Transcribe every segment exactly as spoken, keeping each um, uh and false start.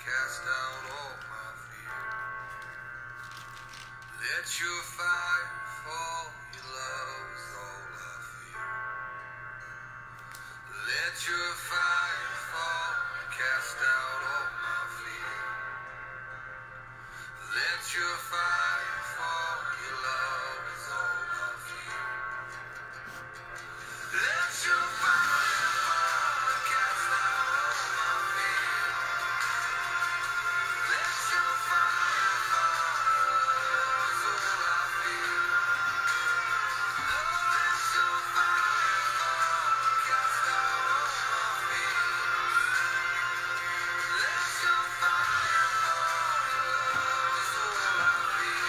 cast out all my fear. Let your fire fall, your love is all I fear. Let your fire fall, cast out all my fear. Let your fire fall, your love is all I fear. Let your fire fall, cast out all my fear. Let your fire fall, your love is all I fear. Oh, let your fire fall, cast out all my fear. Let your fire fall, your love is all I fear.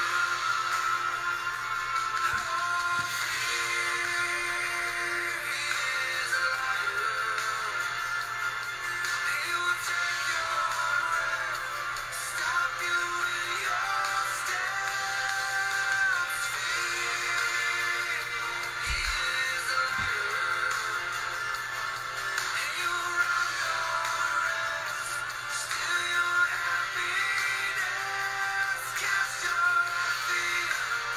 Oh, fear is a liar. He will take your breath, stop you in your steps. Fear is a liar. He will rob your rest, steal your happiness. Cast your fear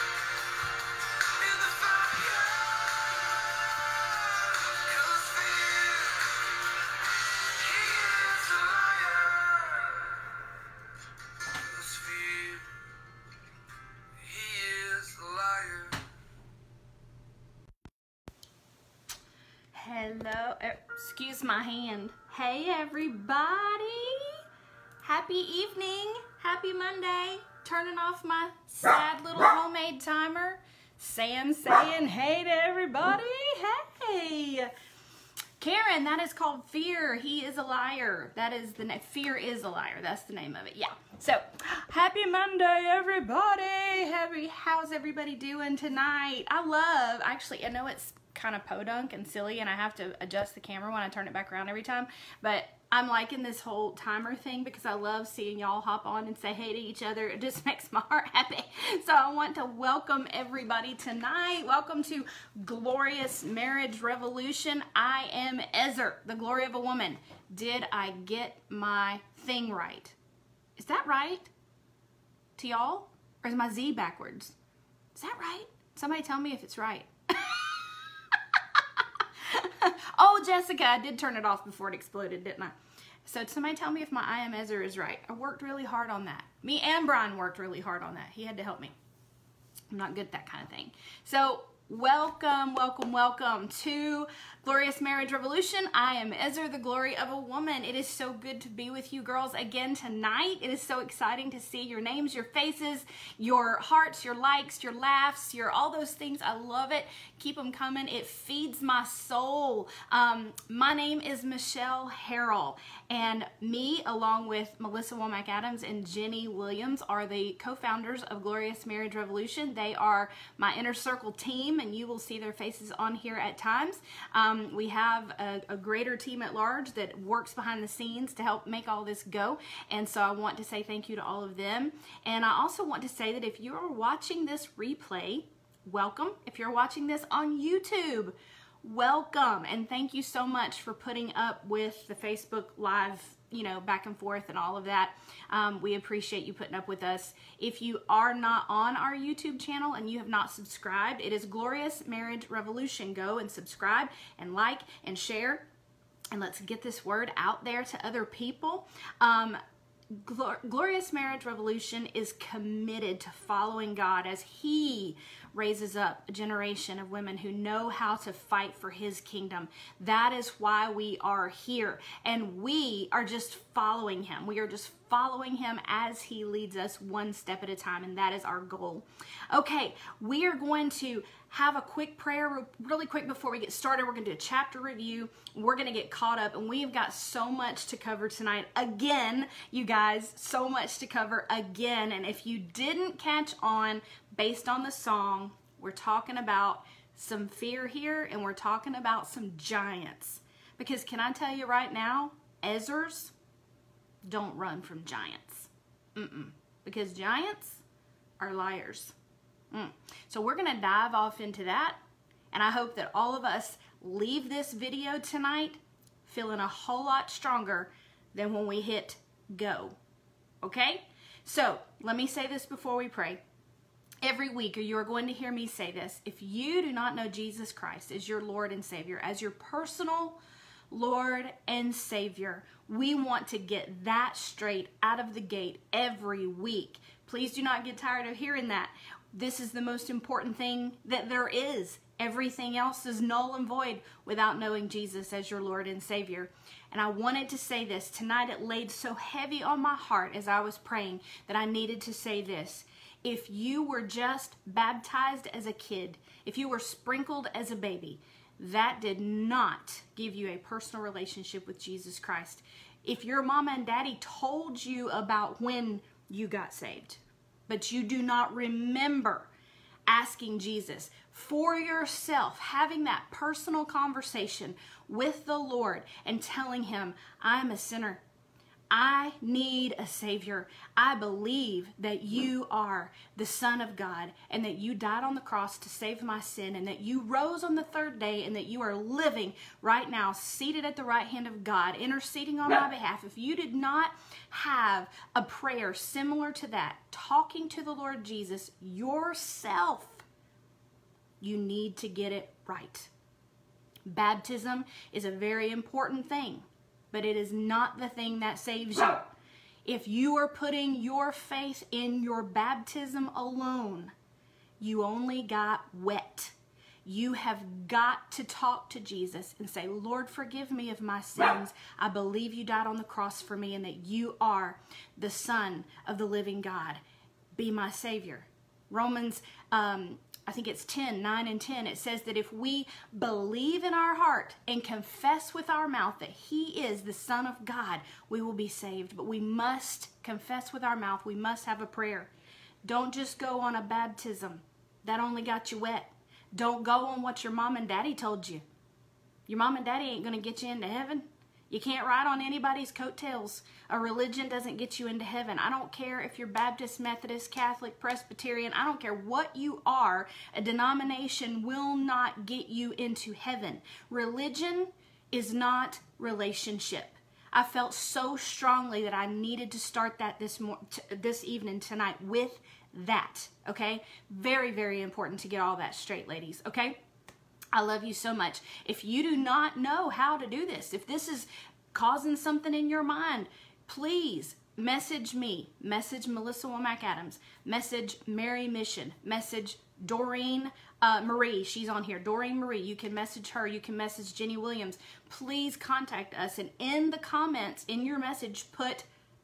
in the fire. 'Cause fear, he is a liar. 'Cause fear, he is a liar. Hello, er, excuse my hand. Hey everybody, happy evening, happy Monday. Turning off my sad little homemade timer. Sam saying hey to everybody, hey. Karen, that is called Fear. He is a liar. That is the name. Fear is a liar. That's the name of it. Yeah. So, happy Monday, everybody. Happy. How's everybody doing tonight? I love. Actually, I know it's kind of podunk and silly, and I have to adjust the camera when I turn it back around every time. But I'm liking this whole timer thing because I love seeing y'all hop on and say hey to each other. It just makes my heart happy. So I want to welcome everybody tonight. Welcome to Glorious Marriage Revolution. I am Ezer, the glory of a woman. Did I get my thing right? Is that right to y'all? Or is my Z backwards? Is that right? Somebody tell me if it's right. Oh, Jessica, I did turn it off before it exploded, didn't I? So somebody tell me if my I am Ezer is right. I worked really hard on that. Me and Brian worked really hard on that. He had to help me. I'm not good at that kind of thing. So welcome, welcome, welcome to Glorious Marriage Revolution. I am Ezer, the glory of a woman. It is so good to be with you girls again tonight. It is so exciting to see your names, your faces, your hearts, your likes, your laughs, your all those things. I love it. Keep them coming. It feeds my soul. Um, my name is Michelle Harrell, and me, along with Melissa Womack Adams and Jenny Williams, are the co-founders of Glorious Marriage Revolution. They are my inner circle team, and you will see their faces on here at times. Um, we have a, a greater team at large that works behind the scenes to help make all this go, and so I want to say thank you to all of them. And I also want to say that if you are watching this replay, welcome. If you're watching this on YouTube, welcome, and thank you so much for putting up with the Facebook Live, you know, back and forth and all of that. Um, we appreciate you putting up with us. If you are not on our YouTube channel and you have not subscribed, it is Glorious Marriage Revolution. Go and subscribe and like and share, and let's get this word out there to other people. Um, Glor- Glorious Marriage Revolution is committed to following God as He raises up a generation of women who know how to fight for His kingdom. That is why we are here, and we are just following Him. We are just following Him as He leads us one step at a time, and that is our goal. Okay, we are going to have a quick prayer really quick before we get started. We're going to do a chapter review. We're going to get caught up, and we've got so much to cover tonight. Again, you guys, so much to cover again. And if you didn't catch on based on the song, we're talking about some fear here, and we're talking about some giants. Because can I tell you right now, Ezers don't run from giants. Mm-mm. Because giants are liars. Mm. So we're going to dive off into that, and I hope that all of us leave this video tonight feeling a whole lot stronger than when we hit go. okay? So let me say this before we pray. Every week, or you are going to hear me say this, if you do not know Jesus Christ as your Lord and Savior, as your personal Lord and Savior, we want to get that straight out of the gate every week. Please do not get tired of hearing that. This is the most important thing that there is. Everything else is null and void without knowing Jesus as your Lord and Savior. And I wanted to say this. Tonight it laid so heavy on my heart as I was praying that I needed to say this. If you were just baptized as a kid, if you were sprinkled as a baby, that did not give you a personal relationship with Jesus Christ. If your mama and daddy told you about when you got saved, but you do not remember asking Jesus for yourself, having that personal conversation with the Lord and telling him, I'm a sinner. I need a Savior. I believe that you are the Son of God and that you died on the cross to save my sin and that you rose on the third day and that you are living right now seated at the right hand of God, interceding on my behalf. If you did not have a prayer similar to that, talking to the Lord Jesus yourself, you need to get it right. Baptism is a very important thing, but it is not the thing that saves you. If you are putting your faith in your baptism alone, you only got wet. You have got to talk to Jesus and say, Lord, forgive me of my sins. I believe you died on the cross for me and that you are the Son of the living God. Be my Savior. Romans, um, I think it's ten, nine and ten. It says that if we believe in our heart and confess with our mouth that he is the Son of God, we will be saved. But we must confess with our mouth. We must have a prayer. Don't just go on a baptism. That only got you wet. Don't go on what your mom and daddy told you. Your mom and daddy ain't going to get you into heaven. You can't ride on anybody's coattails. A religion doesn't get you into heaven. I don't care if you're Baptist, Methodist, Catholic, Presbyterian. I don't care what you are. A denomination will not get you into heaven. Religion is not relationship. I felt so strongly that I needed to start that this mo- t- this evening tonight with that, okay? Very, very important to get all that straight, ladies, okay? I love you so much. If you do not know how to do this, if this is causing something in your mind, please message me, message Melissa Womack Adams, message Mary Mission, message Doreen uh, Marie. She's on here. Doreen Marie. You can message her. You can message Jenny Williams. Please contact us. And in the comments, in your message, put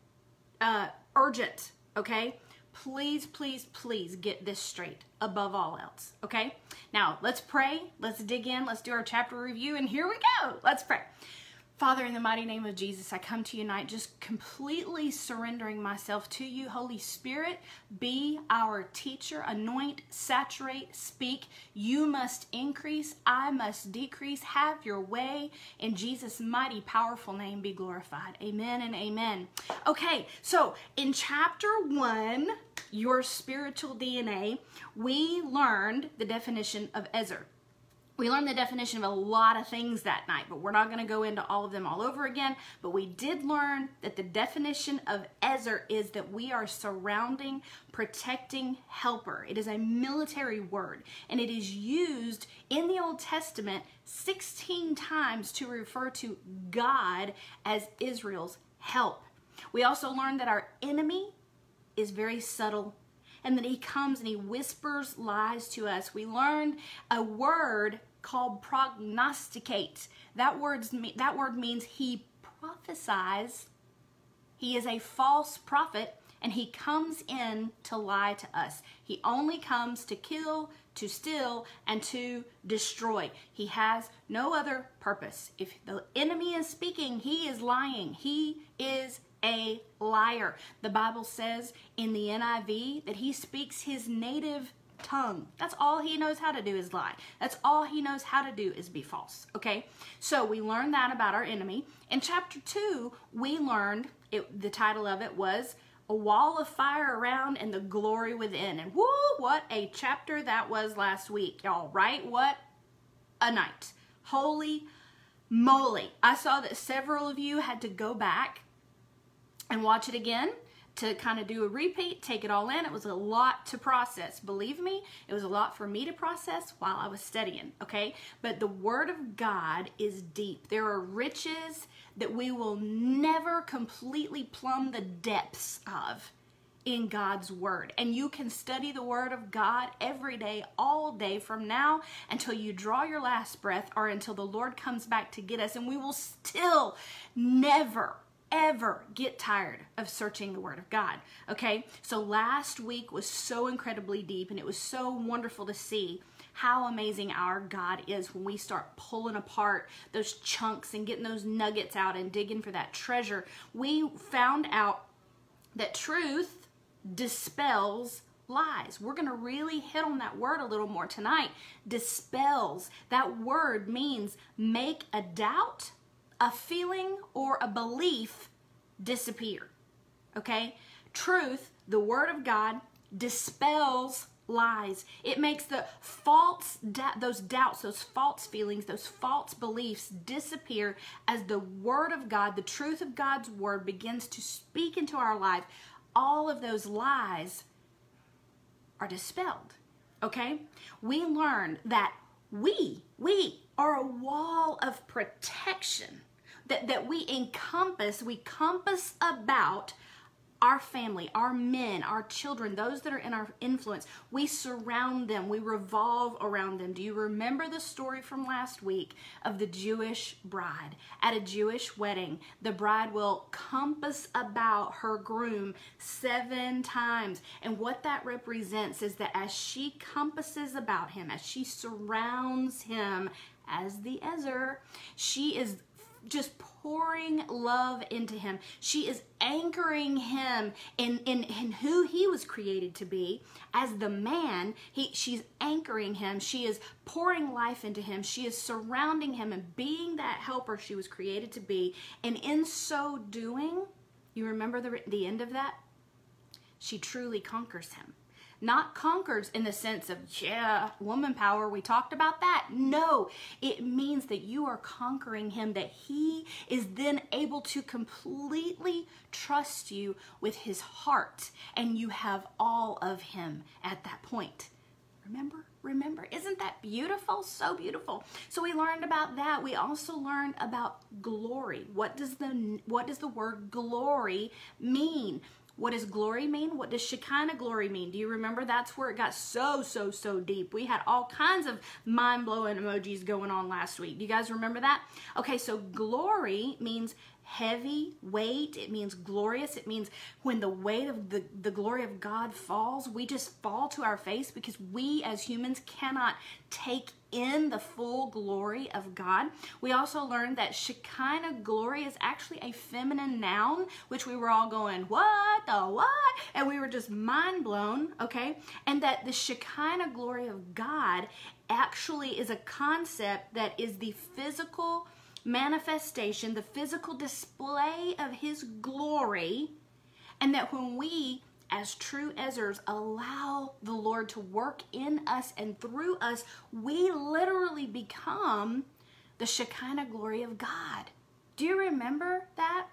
uh, urgent, okay? Please, please, please get this straight above all else, okay? Now, let's pray. Let's dig in. Let's do our chapter review, and here we go. Let's pray. Father, in the mighty name of Jesus, I come to you tonight just completely surrendering myself to you. Holy Spirit, be our teacher. Anoint, saturate, speak. You must increase. I must decrease. Have your way. In Jesus' mighty, powerful name, be glorified. Amen and amen. Okay, so in chapter one, your spiritual D N A, we learned the definition of Ezer. We learned the definition of a lot of things that night, but we're not going to go into all of them all over again. But we did learn that the definition of Ezer is that we are surrounding, protecting helper. It is a military word, and it is used in the Old Testament sixteen times to refer to God as Israel's help. We also learned that our enemy is very subtle, and that he comes and he whispers lies to us. We learned a word called prognosticate. That, word's, that word means he prophesies. He is a false prophet, and he comes in to lie to us. He only comes to kill, to steal, and to destroy. He has no other purpose. If the enemy is speaking, he is lying. He is a liar. The Bible says in the N I V that he speaks his native tongue. That's all he knows how to do is lie. That's all he knows how to do is be false. Okay? So we learned that about our enemy. In chapter two, we learned, it, the title of it was A Wall of Fire Around and the Glory Within. And whoo, what a chapter that was last week, y'all, right? What a night. Holy moly. I saw that several of you had to go back and watch it again to kind of do a repeat, take it all in. It was a lot to process. Believe me, it was a lot for me to process while I was studying, okay? But the Word of God is deep. There are riches that we will never completely plumb the depths of in God's Word. And you can study the Word of God every day, all day, from now until you draw your last breath or until the Lord comes back to get us. And we will still never ever get tired of searching the Word of God, okay? So last week was so incredibly deep, and it was so wonderful to see how amazing our God is when we start pulling apart those chunks and getting those nuggets out and digging for that treasure. We found out that truth dispels lies. We're going to really hit on that word a little more tonight. Dispels. That word means make a doubt, a feeling, or a belief disappear. Okay? Truth, the Word of God, dispels lies. It makes the false, those doubts, those false feelings, those false beliefs disappear as the Word of God, the truth of God's Word begins to speak into our life. All of those lies are dispelled. Okay? We learned that we, we are a wall of protection that, that we encompass, we compass about our family, our men, our children, those that are in our influence. We surround them. We revolve around them. Do you remember the story from last week of the Jewish bride? At a Jewish wedding, the bride will compass about her groom seven times. And what that represents is that as she compasses about him, as she surrounds him as the Ezer, she is just pouring love into him. She is anchoring him in, in, in who he was created to be as the man. He, she's anchoring him. She is pouring life into him. She is surrounding him and being that helper she was created to be. And in so doing, you remember the, the end of that? She truly conquers him. Not conquers in the sense of, yeah, woman power, we talked about that. No, it means that you are conquering him, that he is then able to completely trust you with his heart, and you have all of him at that point. Remember? Remember? Isn't that beautiful? So beautiful. So we learned about that. We also learned about glory. What does the, what does the word glory mean? What does glory mean? What does Shekinah glory mean? Do you remember? That's where it got so, so, so deep. We had all kinds of mind-blowing emojis going on last week. Do you guys remember that? Okay, so glory means heavy weight. It means glorious. It means when the weight of the, the glory of God falls, we just fall to our face because we as humans cannot take in the full glory of God. We also learned that Shekinah glory is actually a feminine noun, which we were all going, what the what? And we were just mind blown, okay? And that the Shekinah glory of God actually is a concept that is the physical manifestation, the physical display of his glory, and that when we as true Ezers allow the Lord to work in us and through us, we literally become the Shekinah glory of God. Do you remember that?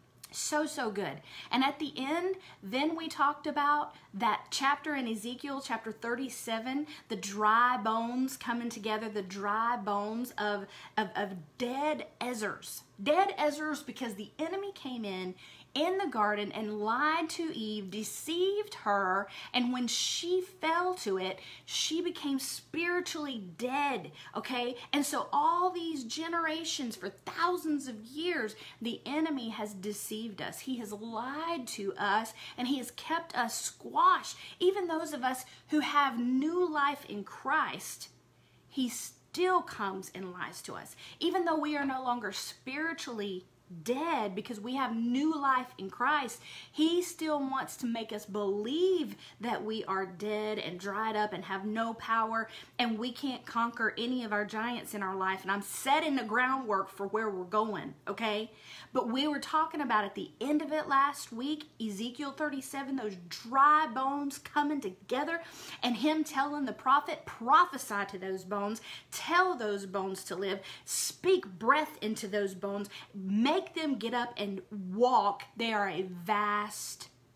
So, so good. And at the end, then we talked about that chapter in Ezekiel, chapter thirty-seven, the dry bones coming together, the dry bones of, of, of dead Ezers. Dead Ezers because the enemy came in in the garden and lied to Eve, deceived her, and when she fell to it, she became spiritually dead, okay? And so all these generations, for thousands of years, the enemy has deceived us. He has lied to us, and he has kept us squashed. Even those of us who have new life in Christ, he still comes and lies to us. Even though we are no longer spiritually dead because we have new life in Christ, he still wants to make us believe that we are dead and dried up and have no power and we can't conquer any of our giants in our life. And I'm setting the groundwork for where we're going, okay? But we were talking about at the end of it last week, Ezekiel thirty-seven, those dry bones coming together and him telling the prophet, prophesy to those bones, tell those bones to live, speak breath into those bones, make them get up and walk. They are a vast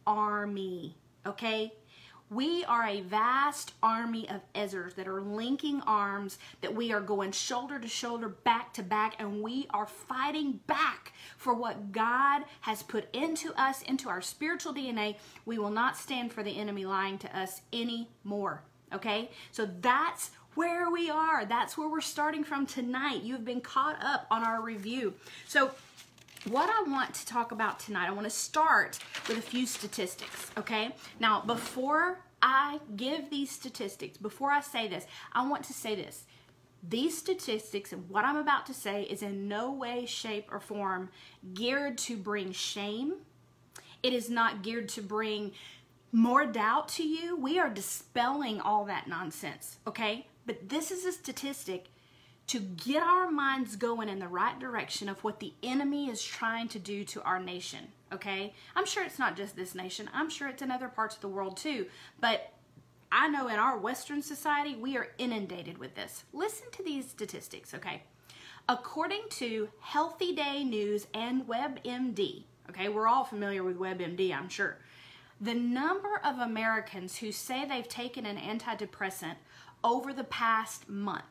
army, okay? We are a vast army of Ezras that are linking arms, that we are going shoulder to shoulder, back to back, and we are fighting back for what God has put into us, into our spiritual D N A. We will not stand for the enemy lying to us anymore, okay? So that's where we are. That's where we're starting from tonight. You've been caught up on our review. So what I want to talk about tonight, I want to start with a few statistics, okay? Now, before I give these statistics, before I say this, I want to say this. These statistics and what I'm about to say is in no way, shape, or form geared to bring shame. It is not geared to bring more doubt to you. We are dispelling all that nonsense, okay? But this is a statistic to get our minds going in the right direction of what the enemy is trying to do to our nation, okay? I'm sure it's not just this nation. I'm sure it's in other parts of the world too. But I know in our Western society, we are inundated with this. Listen to these statistics, okay? According to Healthy Day News and WebMD, okay, we're all familiar with WebMD, I'm sure. The number of Americans who say they've taken an antidepressant over the past month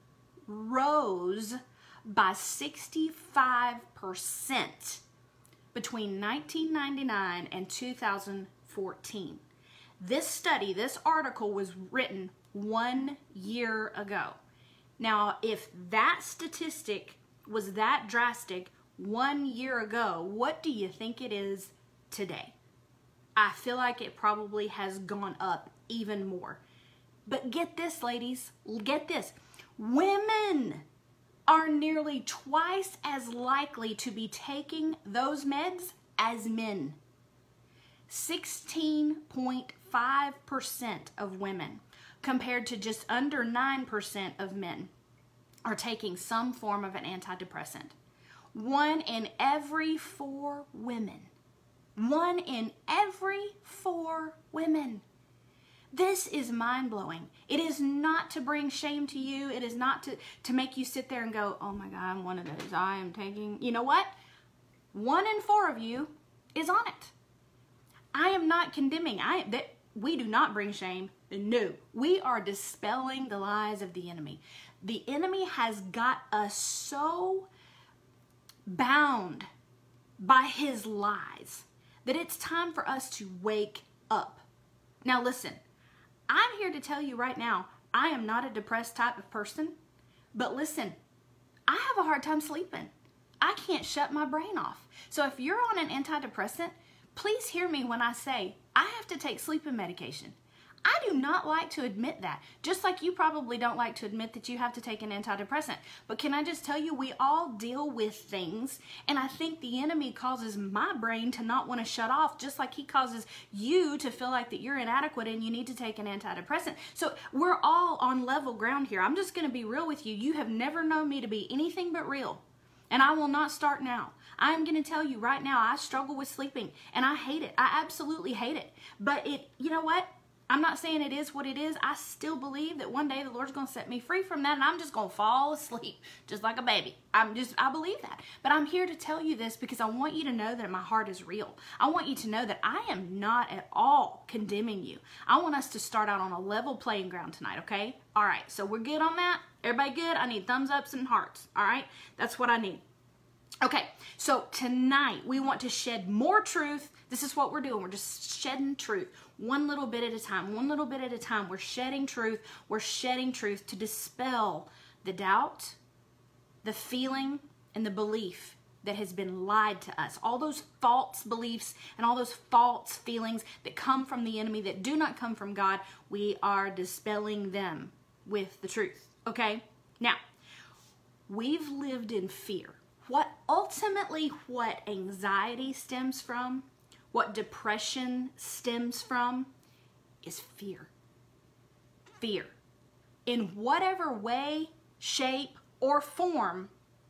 rose by sixty-five percent between nineteen ninety-nine and two thousand fourteen. This study, this article was written one year ago. Now, if that statistic was that drastic one year ago, what do you think it is today? I feel like it probably has gone up even more. But get this, ladies, get this. Women are nearly twice as likely to be taking those meds as men. sixteen point five percent of women, compared to just under nine percent of men, are taking some form of an antidepressant. One in every four women. One in every four women. This is mind-blowing. It is not to bring shame to you. It is not to, to make you sit there and go, oh my God, I'm one of those. I am taking, you know what? One in four of you is on it. I am not condemning. I that we do not bring shame. No. We are dispelling the lies of the enemy. The enemy has got us so bound by his lies that it's time for us to wake up. Now listen, I'm here to tell you right now, I am not a depressed type of person, but listen, I have a hard time sleeping. I can't shut my brain off. So if you're on an antidepressant, please hear me when I say I have to take sleeping medication. I do not like to admit that, just like you probably don't like to admit that you have to take an antidepressant. But can I just tell you, we all deal with things, and I think the enemy causes my brain to not want to shut off, just like he causes you to feel like that you're inadequate and you need to take an antidepressant. So we're all on level ground here. I'm just going to be real with you. You have never known me to be anything but real, and I will not start now. I am going to tell you right now, I struggle with sleeping, and I hate it. I absolutely hate it. But it, you know what? I'm not saying it is what it is. I still believe that one day the Lord's going to set me free from that, and I'm just going to fall asleep just like a baby. I'm just, I believe that. But I'm here to tell you this because I want you to know that my heart is real. I want you to know that I am not at all condemning you. I want us to start out on a level playing ground tonight, okay? All right, so we're good on that? Everybody good? I need thumbs ups and hearts, all right? That's what I need. Okay, so tonight we want to shed more truth. This is what we're doing. We're just shedding truth one little bit at a time, one little bit at a time. We're shedding truth. We're shedding truth to dispel the doubt, the feeling, and the belief that has been lied to us. All those false beliefs and all those false feelings that come from the enemy that do not come from God, we are dispelling them with the truth, okay? Now, we've lived in fear. What ultimately what anxiety stems from, what depression stems from, is fear. Fear. In whatever way, shape, or form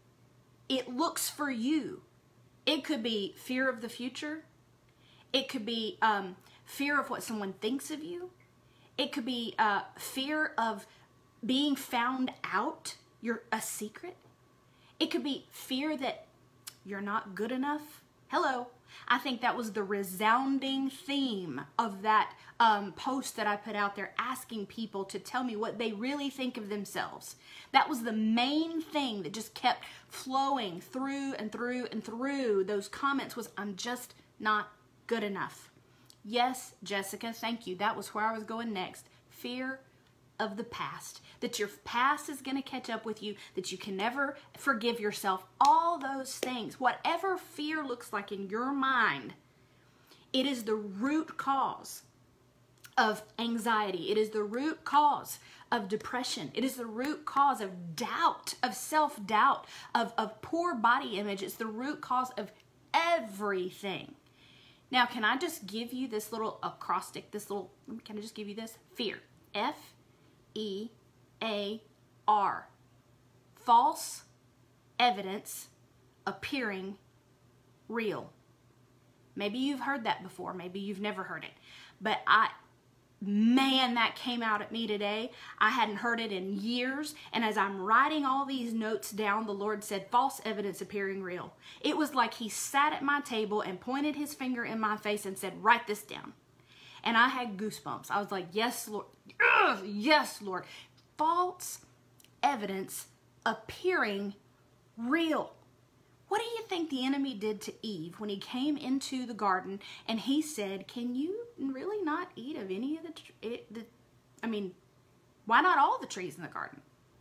it looks for you. It could be fear of the future. It could be um, fear of what someone thinks of you. It could be uh, fear of being found out. You're a secret. It could be fear that you're not good enough. Hello. I think that was the resounding theme of that um, post that I put out there, asking people to tell me what they really think of themselves. That was the main thing that just kept flowing through and through and through those comments was, I'm just not good enough. Yes, Jessica, thank you. That was where I was going next. Fear of the past. That your past is going to catch up with you, that you can never forgive yourself, all those things. Whatever fear looks like in your mind, it is the root cause of anxiety. It is the root cause of depression. It is the root cause of doubt, of self-doubt, of, of poor body image. It's the root cause of everything. Now, can I just give you this little acrostic, this little, can I just give you this? Fear. F E A R. False evidence appearing real. Maybe you've heard that before. Maybe you've never heard it. But I, man, that came out at me today. I hadn't heard it in years. And as I'm writing all these notes down, the Lord said, false evidence appearing real. It was like he sat at my table and pointed his finger in my face and said, write this down. And I had goosebumps. I was like, yes, Lord. Ugh, yes, Lord. False evidence appearing real. What do you think the enemy did to Eve when he came into the garden and he said, can you really not eat of any of the, it, the I mean, why not all the trees in the garden?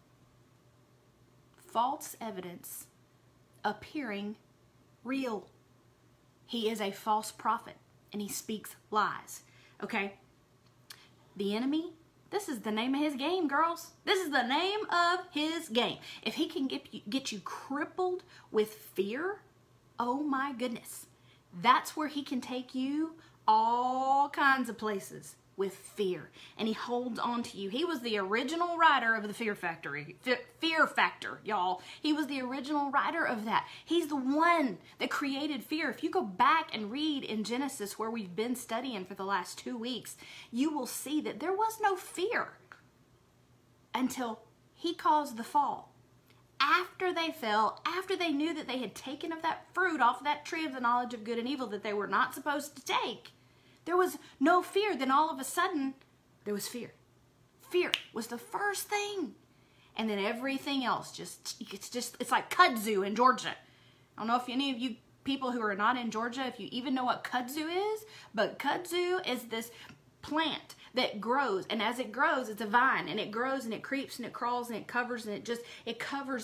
False evidence appearing real. He is a false prophet and he speaks lies. Okay? The enemy, this is the name of his game, girls. This is the name of his game. If he can get you, get you crippled with fear, oh my goodness. That's where he can take you all kinds of places with fear. And he holds on to you. He was the original writer of the Fear Factory. Fear Factor, y'all. He was the original writer of that. He's the one that created fear. If you go back and read in Genesis, where we've been studying for the last two weeks, you will see that there was no fear until he caused the fall. After they fell, after they knew that they had taken of that fruit off that tree of the knowledge of good and evil that they were not supposed to take, there was no fear. Then all of a sudden, there was fear. Fear was the first thing. And then everything else just, it's just, it's like kudzu in Georgia. I don't know if any of you people who are not in Georgia, if you even know what kudzu is, but kudzu is this plant that grows, and as it grows, it's a vine, and it grows and it creeps and it crawls and it covers and it just, it covers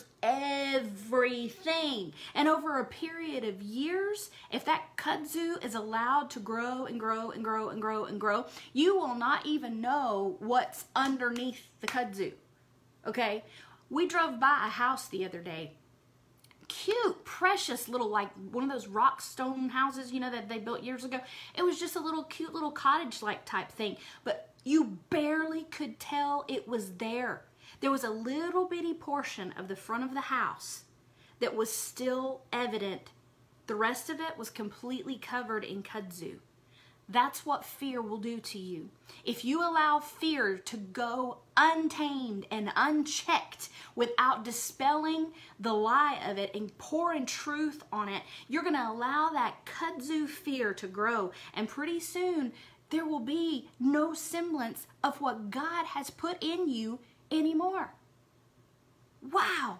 everything. And over a period of years, if that kudzu is allowed to grow and grow and grow and grow and grow, you will not even know what's underneath the kudzu. Okay? We drove by a house the other day. Cute, precious little, like one of those rock stone houses, you know, that they built years ago. It was just a little cute little cottage-like type thing, but you barely could tell it was there. There was a little bitty portion of the front of the house that was still evident. The rest of it was completely covered in kudzu. That's what fear will do to you. If you allow fear to go untamed and unchecked without dispelling the lie of it and pouring truth on it, you're going to allow that kudzu fear to grow. And pretty soon, there will be no semblance of what God has put in you anymore. Wow.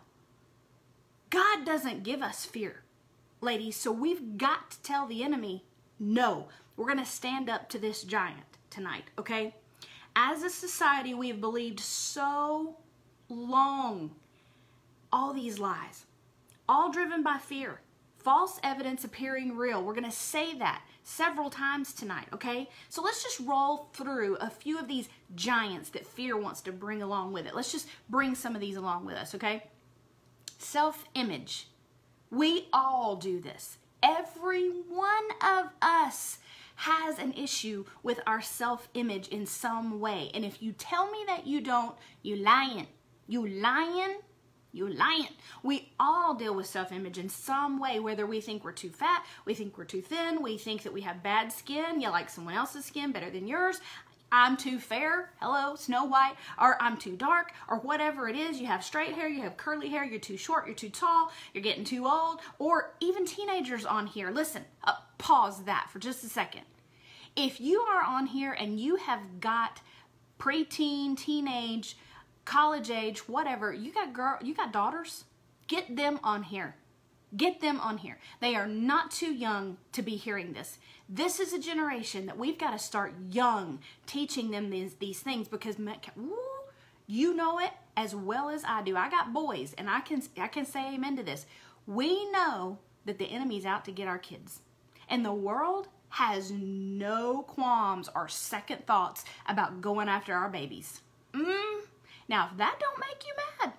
God doesn't give us fear, ladies, so we've got to tell the enemy, no. We're going to stand up to this giant tonight, okay? As a society, we have believed so long all these lies, all driven by fear, false evidence appearing real. We're going to say that several times tonight, okay? So let's just roll through a few of these giants that fear wants to bring along with it. Let's just bring some of these along with us, okay? Self-image. We all do this. Every one of us has an issue with our self-image in some way. And if you tell me that you don't, you lying. You lying. You lying. We all deal with self-image in some way, whether we think we're too fat, we think we're too thin, we think that we have bad skin, you like someone else's skin better than yours, I'm too fair, hello, Snow White, or I'm too dark, or whatever it is. You have straight hair, you have curly hair, you're too short, you're too tall, you're getting too old, or even teenagers on here. Listen, uh, pause that for just a second. If you are on here and you have got preteen, teenage, college age, whatever, you got girl, you got daughters, get them on here. Get them on here. They are not too young to be hearing this. This is a generation that we've got to start young, teaching them these, these things, because woo, you know it as well as I do. I got boys, and I can I can say amen to this. We know that the enemy's out to get our kids. And the world has no qualms or second thoughts about going after our babies. Mm. Now, if that don't make you mad,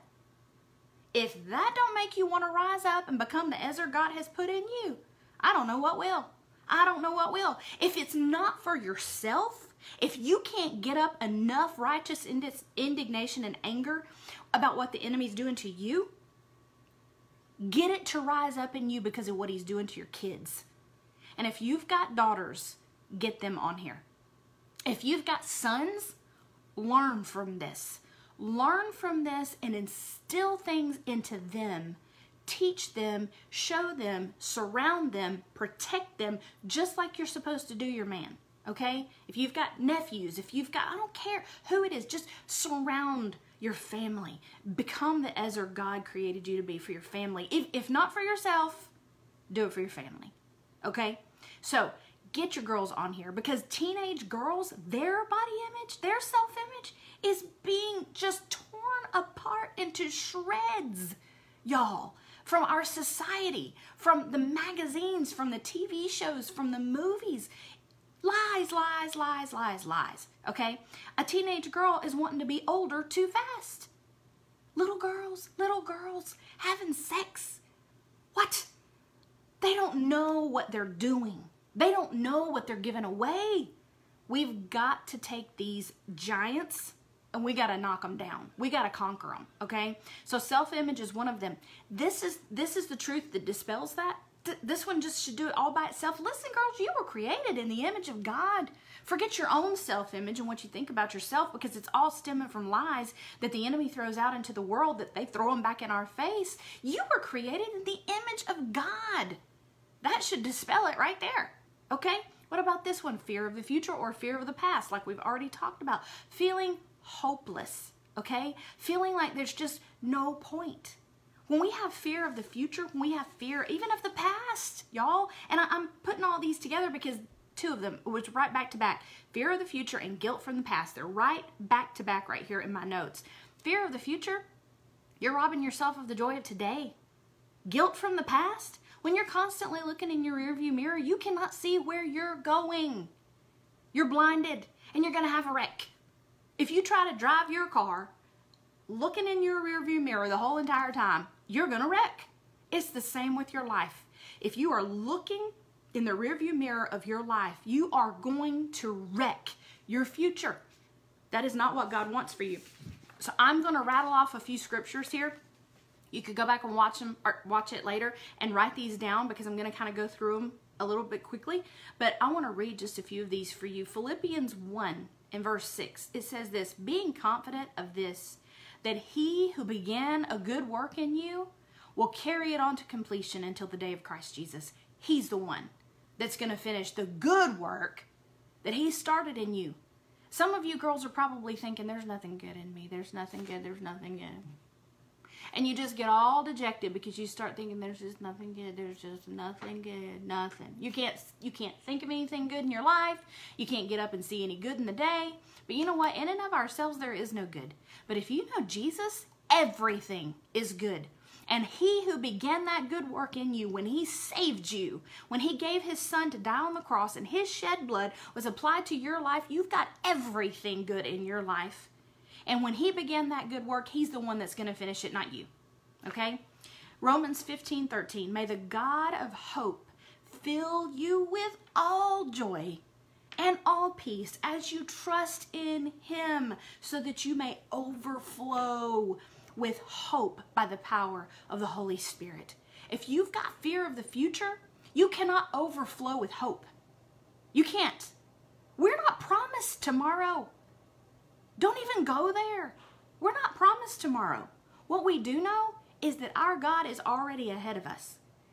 if that don't make you want to rise up and become the Ezra God has put in you, I don't know what will. I don't know what will. If it's not for yourself, if you can't get up enough righteous indignation and anger about what the enemy's doing to you, get it to rise up in you because of what he's doing to your kids. And if you've got daughters, get them on here. If you've got sons, learn from this. Learn from this and instill things into them. Teach them, show them, surround them, protect them, just like you're supposed to do your man, okay? If you've got nephews, if you've got, I don't care who it is, just surround your family. Become the Ezra God created you to be for your family. If, if not for yourself, do it for your family, okay? So get your girls on here, because teenage girls, their body image, their self-image is being just torn apart into shreds, y'all, from our society, from the magazines, from the T V shows, from the movies. Lies, lies, lies, lies, lies, okay? A teenage girl is wanting to be older too fast. Little girls, little girls having sex. What? They don't know what they're doing. They don't know what they're giving away. We've got to take these giants and we got to knock them down. We got to conquer them, okay? So self-image is one of them. This is this is the truth that dispels that. Th this one just should do it all by itself. Listen, girls, you were created in the image of God. Forget your own self-image and what you think about yourself, because it's all stemming from lies that the enemy throws out into the world, that they throw them back in our face. You were created in the image of God. That should dispel it right there, okay? What about this one? Fear of the future or fear of the past, like we've already talked about. Feeling hopeless, okay? Feeling like there's just no point. When we have fear of the future, when we have fear even of the past, y'all, and I, I'm putting all these together because two of them was right back to back. Fear of the future and guilt from the past. They're right back to back right here in my notes. Fear of the future, you're robbing yourself of the joy of today. Guilt from the past, when you're constantly looking in your rearview mirror, you cannot see where you're going. You're blinded and you're going to have a wreck. If you try to drive your car looking in your rearview mirror the whole entire time, you're going to wreck. It's the same with your life. If you are looking in the rearview mirror of your life, you are going to wreck your future. That is not what God wants for you. So I'm going to rattle off a few scriptures here. You could go back and watch them or watch it later and write these down, because I'm going to kind of go through them a little bit quickly. But I want to read just a few of these for you. Philippians one in verse six. It says this: being confident of this, that he who began a good work in you will carry it on to completion until the day of Christ Jesus. He's the one that's going to finish the good work that he started in you. Some of you girls are probably thinking, there's nothing good in me. There's nothing good. There's nothing good. And you just get all dejected because you start thinking there's just nothing good. There's just nothing good. Nothing. You can't, you can't think of anything good in your life. You can't get up and see any good in the day. But you know what? In and of ourselves, there is no good. But if you know Jesus, everything is good. And he who began that good work in you, when he saved you, when he gave his son to die on the cross and his shed blood was applied to your life, you've got everything good in your life. And when he began that good work, he's the one that's going to finish it, not you. Okay? Romans fifteen thirteen. May the God of hope fill you with all joy and all peace as you trust in him, so that you may overflow with hope by the power of the Holy Spirit. If you've got fear of the future, you cannot overflow with hope. You can't. We're not promised tomorrow. Don't even go there. We're not promised tomorrow. What we do know is that our God is already ahead of us.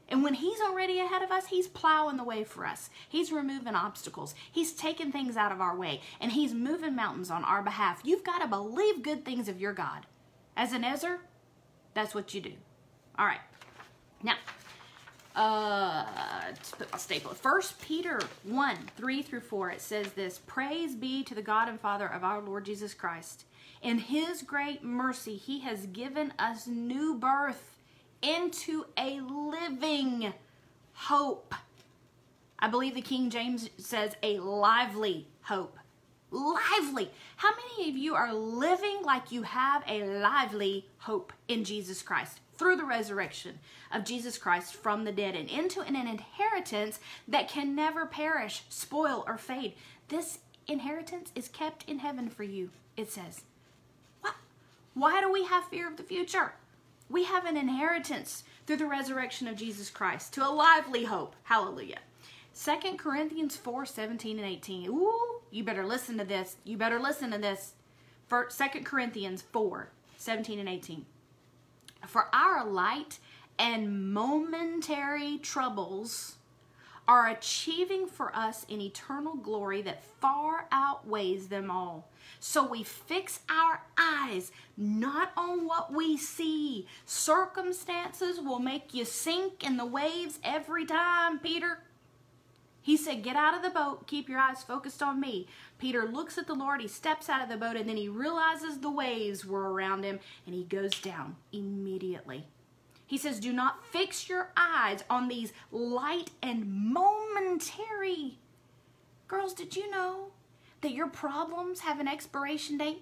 And when he's already ahead of us, he's plowing the way for us. He's removing obstacles. He's taking things out of our way. And he's moving mountains on our behalf. You've got to believe good things of your God. As an Ezer, that's what you do. All right. Now, uh, let's put my staple. First Peter one, three through four, it says this: Praise be to the God and Father of our Lord Jesus Christ. In his great mercy, he has given us new birth into a living hope. I believe the King James says a lively hope. Lively. How many of you are living like you have a lively hope in Jesus Christ through the resurrection of Jesus Christ from the dead and into an inheritance that can never perish, spoil, or fade? This inheritance is kept in heaven for you, it says. What? Why do we have fear of the future? We have an inheritance through the resurrection of Jesus Christ to a lively hope. Hallelujah. Second Corinthians four, seventeen and eighteen. Ooh, you better listen to this. You better listen to this. For Second Corinthians four, seventeen and eighteen. For our light and momentary troubles are achieving for us an eternal glory that far outweighs them all. So we fix our eyes not on what we see. Circumstances will make you sink in the waves every time, Peter. He said, get out of the boat, keep your eyes focused on me. Peter looks at the Lord, he steps out of the boat, and then he realizes the waves were around him, and he goes down immediately. He says, do not fix your eyes on these light and momentary. Girls, did you know that your problems have an expiration date?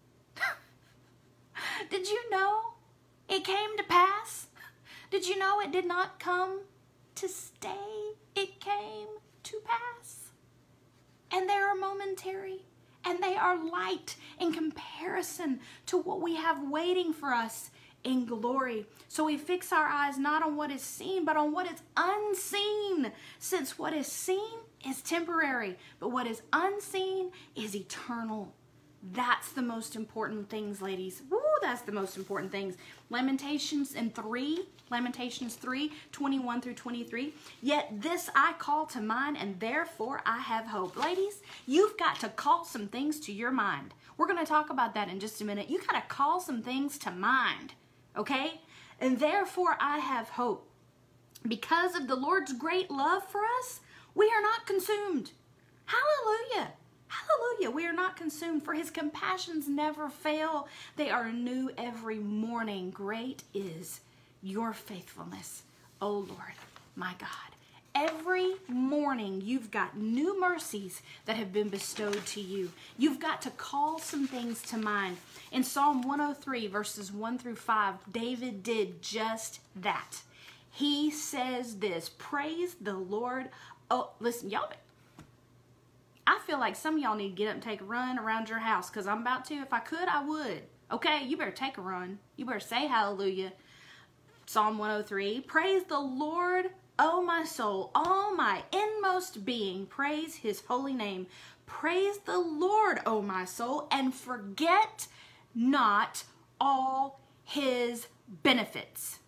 Did you know it came to pass? Did you know it did not come to stay? It came to pass. And they are momentary, and they are light in comparison to what we have waiting for us in glory. So we fix our eyes not on what is seen, but on what is unseen, since what is seen is temporary, but what is unseen is eternal. That's the most important things, ladies. Woo, that's the most important things. Lamentations in three, Lamentations three, twenty-one through twenty-three. Yet this I call to mind, and therefore I have hope. Ladies, you've got to call some things to your mind. We're going to talk about that in just a minute. You got to call some things to mind, okay? And therefore I have hope. Because of the Lord's great love for us, we are not consumed. Hallelujah. Hallelujah. We are not consumed, for his compassions never fail. They are new every morning. Great is your faithfulness, O Lord, my God. Every morning you've got new mercies that have been bestowed to you. You've got to call some things to mind. In Psalm one oh three, verses one through five, David did just that. He says this: praise the Lord. Oh, listen, y'all. I feel like some of y'all need to get up and take a run around your house, because I'm about to. If I could, I would. Okay, you better take a run. You better say hallelujah. Psalm one oh three, praise the Lord, O my soul, all my inmost being, praise his holy name. Praise the Lord, O my soul, and forget not all his benefits.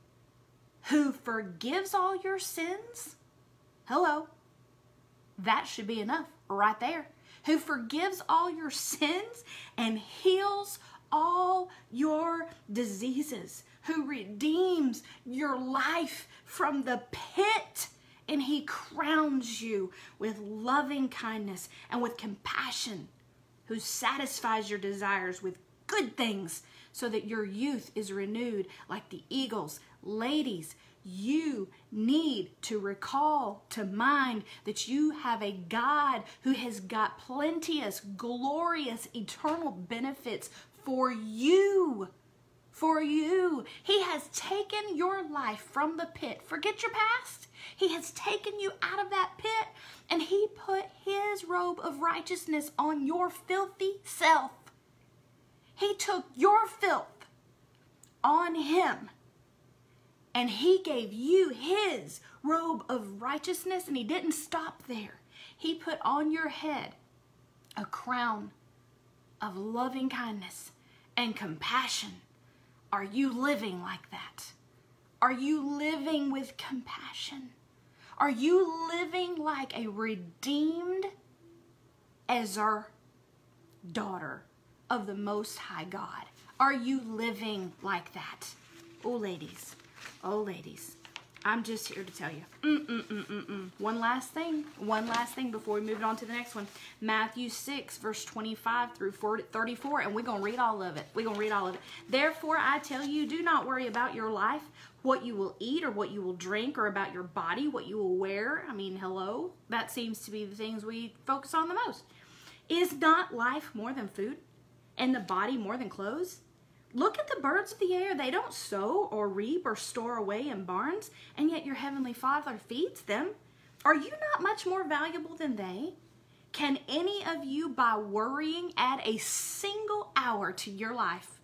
Who forgives all your sins? Hello. That should be enough right there. Who forgives all your sins and heals all your diseases. Who redeems your life from the pit, and he crowns you with loving kindness and with compassion. Who satisfies your desires with good things so that your youth is renewed like the eagles. Ladies, you need to recall to mind that you have a God who has got plenteous, glorious, eternal benefits for you. For you. He has taken your life from the pit. Forget your past. He has taken you out of that pit, and he put his robe of righteousness on your filthy self. He took your filth on him, and he gave you his robe of righteousness, and he didn't stop there. He put on your head a crown of loving kindness and compassion. Are you living like that? Are you living with compassion? Are you living like a redeemed Ezer daughter of the Most High God? Are you living like that? Oh, ladies. Oh, ladies. I'm just here to tell you. Mm-mm-mm-mm-mm. One last thing. One last thing before we move on to the next one. Matthew six, verse twenty-five through thirty-four. And we're going to read all of it. We're going to read all of it. Therefore, I tell you, do not worry about your life, what you will eat or what you will drink, or about your body, what you will wear. I mean, hello. That seems to be the things we focus on the most. Is not life more than food, and the body more than clothes? Look at the birds of the air. They don't sow or reap or store away in barns, and yet your heavenly Father feeds them. Are you not much more valuable than they? Can any of you, by worrying, add a single hour to your life?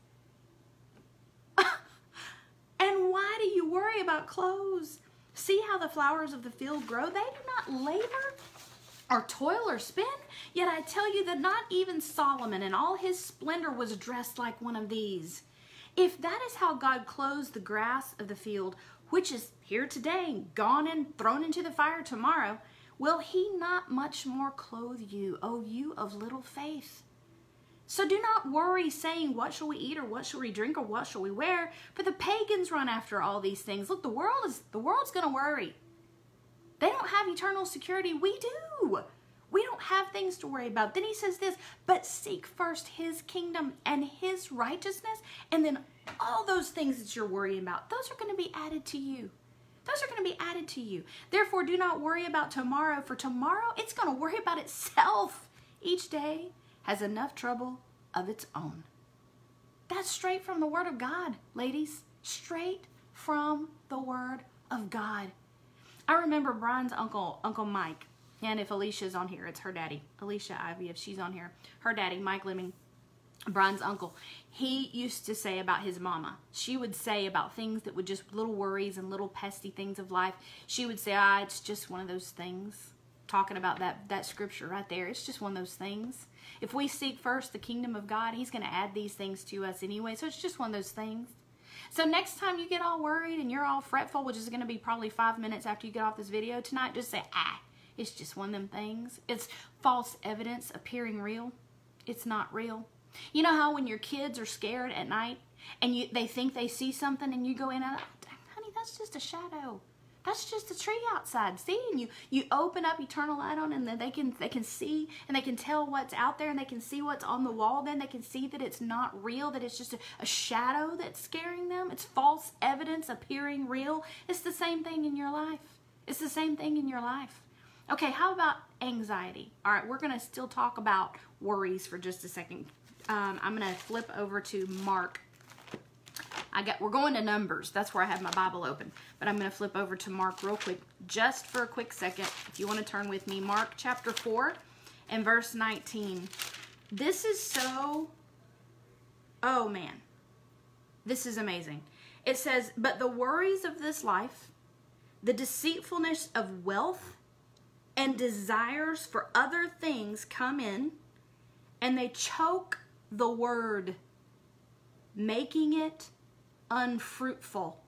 And why do you worry about clothes? See how the flowers of the field grow? They do not labor or toil or spin. Yet I tell you that not even Solomon in all his splendor was dressed like one of these. If that is how God clothes the grass of the field, which is here today, gone and thrown into the fire tomorrow, will he not much more clothe you, O you of little faith? So do not worry, saying, what shall we eat, or what shall we drink, or what shall we wear? For the pagans run after all these things. Look, the world is the world's going to worry. They don't have eternal security. We do. We don't have things to worry about. Then he says this, but seek first his kingdom and his righteousness, and then all those things that you're worrying about, those are going to be added to you. Those are going to be added to you. Therefore, do not worry about tomorrow, for tomorrow, it's going to worry about itself. Each day has enough trouble of its own. That's straight from the Word of God, ladies. Straight from the Word of God. I remember Brian's uncle, Uncle Mike, and if Alicia's on here, it's her daddy. Alicia Ivy, if she's on here. Her daddy, Mike Lemming, Brian's uncle. He used to say about his mama. She would say about things that would just little worries and little pesty things of life. She would say, ah, it's just one of those things. Talking about that, that scripture right there. It's just one of those things. If we seek first the kingdom of God, he's going to add these things to us anyway. So it's just one of those things. So next time you get all worried and you're all fretful, which is going to be probably five minutes after you get off this video tonight, just say, ah, it's just one of them things. It's false evidence appearing real. It's not real. You know how when your kids are scared at night and you they think they see something and you go in and, oh, honey, that's just a shadow. That's just a tree outside. See, and you you open up eternal light on, and then they can they can see and they can tell what's out there, and they can see what's on the wall. Then they can see that it's not real, that it's just a, a shadow that's scaring them. It's false evidence appearing real. It's the same thing in your life. It's the same thing in your life. Okay, how about anxiety? All right, we're gonna still talk about worries for just a second. Um, I'm gonna flip over to Mark. I got, we're going to Numbers. That's where I have my Bible open. But I'm going to flip over to Mark real quick, just for a quick second. If you want to turn with me, Mark chapter four and verse nineteen. This is so, oh man, this is amazing. It says, but the worries of this life, the deceitfulness of wealth, and desires for other things come in, and they choke the word, making it unfruitful.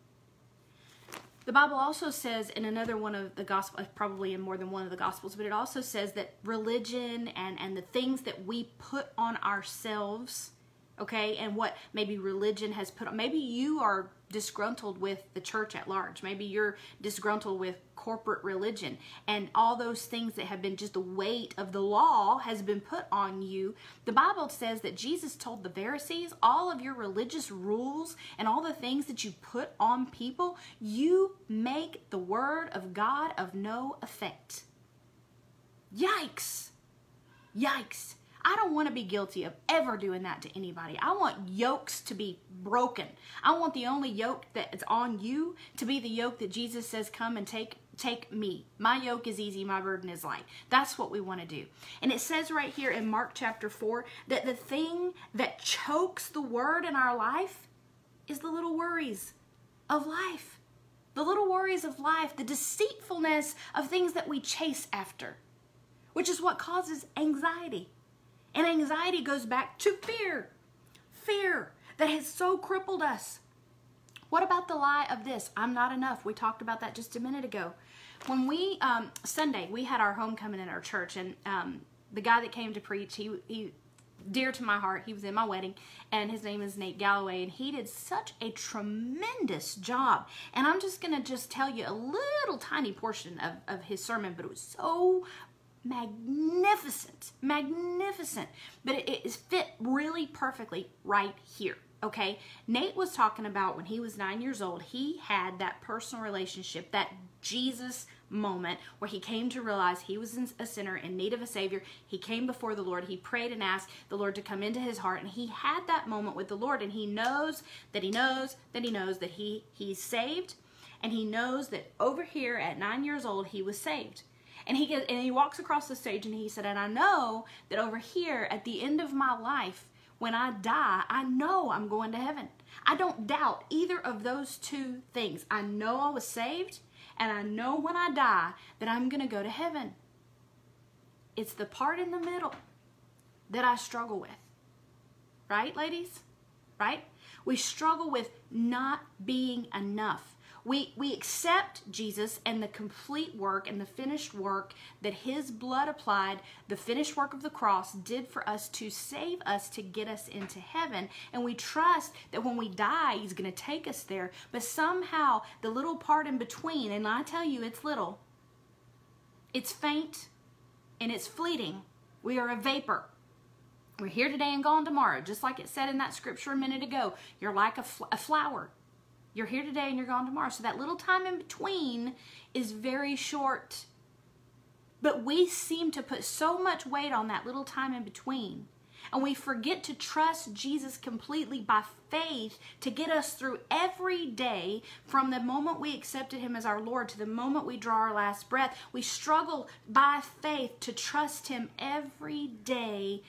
The Bible also says in another one of the gospel, probably in more than one of the gospels, but it also says that religion and and the things that we put on ourselves, okay, and what maybe religion has put on, maybe you are disgruntled with the church at large, maybe you're disgruntled with corporate religion, and all those things that have been just the weight of the law has been put on you. The Bible says that Jesus told the Pharisees, all of your religious rules and all the things that you put on people, you make the word of God of no effect. Yikes. Yikes. I don't want to be guilty of ever doing that to anybody. I want yokes to be broken. I want the only yoke that is on you to be the yoke that Jesus says, come and take take me. My yoke is easy, my burden is light. That's what we want to do. And it says right here in Mark chapter four that the thing that chokes the word in our life is the little worries of life. The little worries of life, the deceitfulness of things that we chase after, which is what causes anxiety. And anxiety goes back to fear. Fear that has so crippled us. What about the lie of this? I'm not enough. We talked about that just a minute ago. When we, um, Sunday, we had our homecoming at our church, and um, the guy that came to preach, he, he, dear to my heart, he was in my wedding, and his name is Nate Galloway, and he did such a tremendous job. And I'm just going to just tell you a little tiny portion of, of his sermon, but it was so magnificent, magnificent, but it, it is fit really perfectly right here. Okay, Nate was talking about when he was nine years old, he had that personal relationship, that Jesus moment where he came to realize he was a sinner in need of a Savior. He came before the Lord. He prayed and asked the Lord to come into his heart, and he had that moment with the Lord, and he knows that he knows that he knows that he he's saved, and he knows that over here at nine years old he was saved. And he gets, and he walks across the stage, and he said, and I know that over here at the end of my life, when I die, I know I'm going to heaven. I don't doubt either of those two things. I know I was saved, and I know when I die that I'm going to go to heaven. It's the part in the middle that I struggle with. Right, ladies? Right? We struggle with not being enough. We, we accept Jesus and the complete work and the finished work that his blood applied, the finished work of the cross did for us to save us, to get us into heaven. And we trust that when we die, he's going to take us there. But somehow the little part in between, and I tell you it's little, it's faint and it's fleeting. We are a vapor. We're here today and gone tomorrow. Just like it said in that scripture a minute ago, you're like a, fl- a flower. You're here today and you're gone tomorrow. So that little time in between is very short. But we seem to put so much weight on that little time in between. And we forget to trust Jesus completely by faith to get us through every day from the moment we accepted him as our Lord to the moment we draw our last breath. We struggle by faith to trust him every day,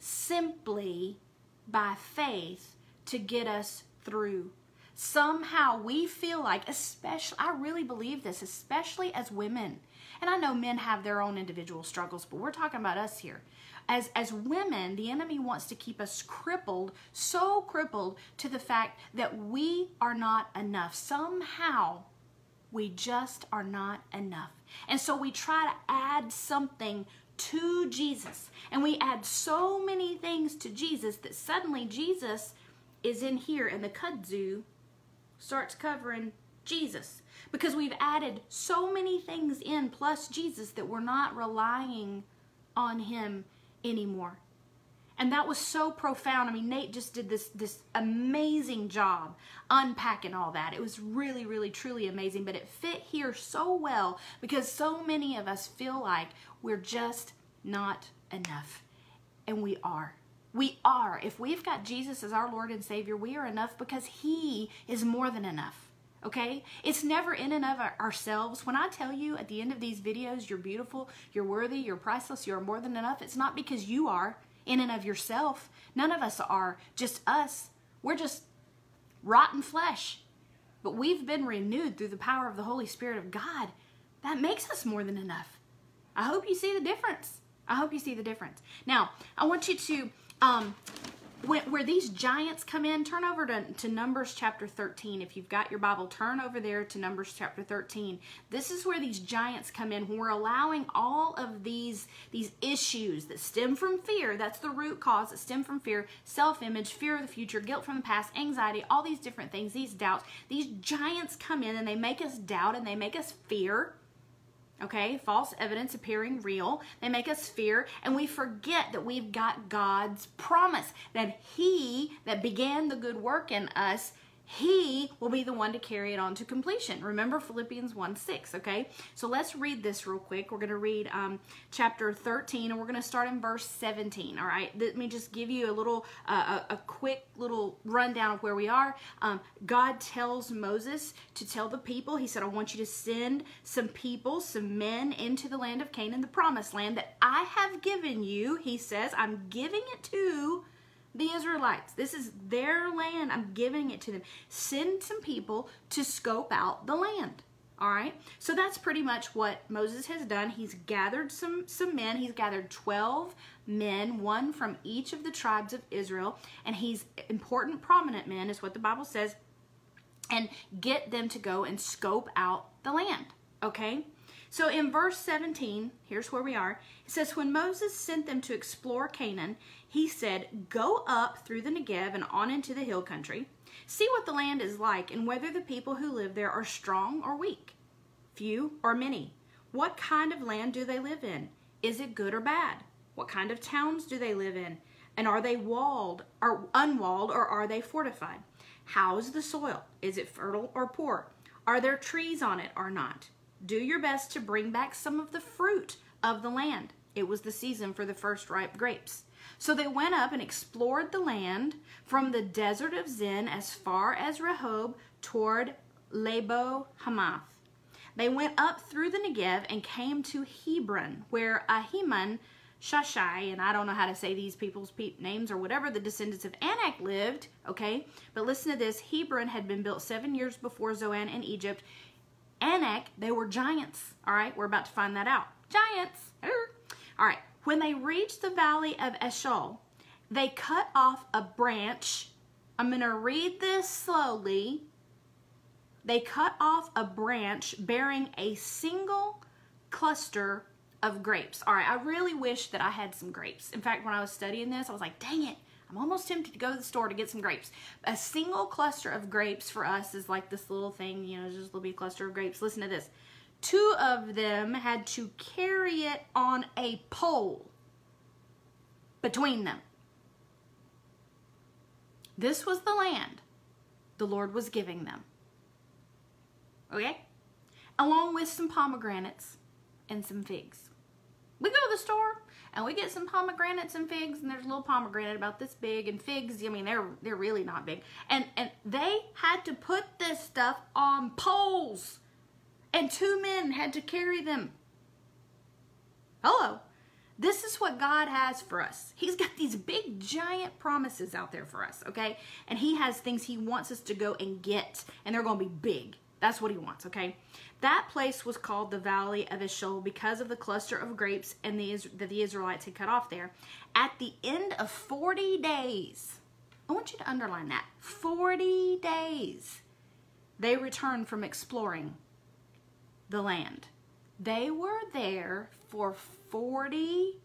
simply by faith, to get us through. Somehow we feel like, especially, I really believe this, especially as women, and I know men have their own individual struggles, but we're talking about us here. As, as women, the enemy wants to keep us crippled, so crippled to the fact that we are not enough. Somehow we just are not enough. And so we try to add something to Jesus, and we add so many things to Jesus that suddenly Jesus is in here and the kudzu starts covering Jesus, because we've added so many things in plus Jesus that we're not relying on him anymore. And that was so profound. I mean, Nate just did this this amazing job unpacking all that. It was really, really, truly amazing, but it fit here so well because so many of us feel like we're just not enough. And we are. We are. If we've got Jesus as our Lord and Savior, we are enough because he is more than enough. Okay? It's never in and of ourselves. When I tell you at the end of these videos, you're beautiful, you're worthy, you're priceless, you're more than enough, it's not because you are in and of yourself. None of us are. Just us. We're just rotten flesh. But we've been renewed through the power of the Holy Spirit of God. That makes us more than enough. I hope you see the difference. I hope you see the difference. Now, I want you to... Um, when, where these giants come in, turn over to, to Numbers chapter thirteen. If you've got your Bible, turn over there to Numbers chapter thirteen. This is where these giants come in. When we're allowing all of these, these issues that stem from fear, that's the root cause that stem from fear, self-image, fear of the future, guilt from the past, anxiety, all these different things, these doubts. These giants come in and they make us doubt and they make us fear. Okay, false evidence appearing real. They make us fear, and we forget that we've got God's promise that he that began the good work in us, he will be the one to carry it on to completion. Remember Philippians one six, okay? So let's read this real quick. We're going to read um, chapter thirteen, and we're going to start in verse seventeen, all right? Let me just give you a little, uh, a, a quick little rundown of where we are. Um, God tells Moses to tell the people, he said, I want you to send some people, some men into the land of Canaan, the promised land that I have given you. He says, I'm giving it to the Israelites. This is their land. I'm giving it to them. Send some people to scope out the land. All right. So that's pretty much what Moses has done. He's gathered some, some men. He's gathered twelve men, one from each of the tribes of Israel. And he's important, prominent men is what the Bible says. and get them to go and scope out the land, okay? So in verse seventeen, here's where we are. It says, when Moses sent them to explore Canaan, he said, go up through the Negev and on into the hill country. See what the land is like and whether the people who live there are strong or weak, few or many. What kind of land do they live in? Is it good or bad? What kind of towns do they live in? And are they walled or unwalled, or are they fortified? How is the soil? Is it fertile or poor? Are there trees on it or not? Do your best to bring back some of the fruit of the land. It was the season for the first ripe grapes. So they went up and explored the land from the desert of Zin as far as Rehob toward Lebo Hamath. They went up through the Negev and came to Hebron, where Ahiman, Shashai, and I don't know how to say these people's pe names or whatever, the descendants of Anak lived, okay? But listen to this. Hebron had been built seven years before Zoan in Egypt. Anak, they were giants, all right? We're about to find that out. Giants. All right. When they reached the valley of Eshcol, they cut off a branch. I'm going to read this slowly. They cut off a branch bearing a single cluster of grapes. All right, I really wish that I had some grapes. In fact, when I was studying this, I was like, dang it, I'm almost tempted to go to the store to get some grapes. A single cluster of grapes for us is like this little thing, you know, just a little bitty cluster of grapes. Listen to this. Two of them had to carry it on a pole between them. This was the land the Lord was giving them. Okay? Along with some pomegranates and some figs. We go to the store and we get some pomegranates and figs, and there's a little pomegranate about this big, and figs, I mean, they're they're really not big. And and they had to put this stuff on poles, and two men had to carry them. Hello. This is what God has for us. He's got these big, giant promises out there for us, okay? And he has things he wants us to go and get, and they're going to be big. That's what he wants, okay? That place was called the Valley of Eshcol because of the cluster of grapes and the, that the Israelites had cut off there. At the end of forty days, I want you to underline that, forty days, they returned from exploring the land. They were there for forty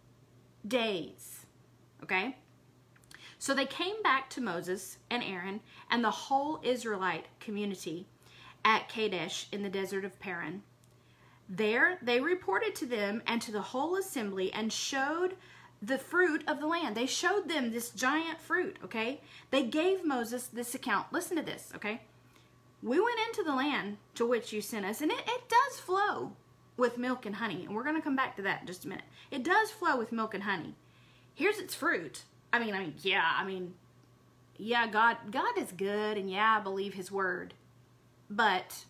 days, okay? So they came back to Moses and Aaron and the whole Israelite community at Kadesh in the desert of Paran. There they reported to them and to the whole assembly and showed the fruit of the land. They showed them this giant fruit, okay? They gave Moses this account. Listen to this, okay? We went into the land to which you sent us, and it, it does flow with milk and honey. And we're going to come back to that in just a minute. It does flow with milk and honey. Here's its fruit. I mean, I mean, yeah, I mean, yeah, God, God is good, and yeah, I believe his word. But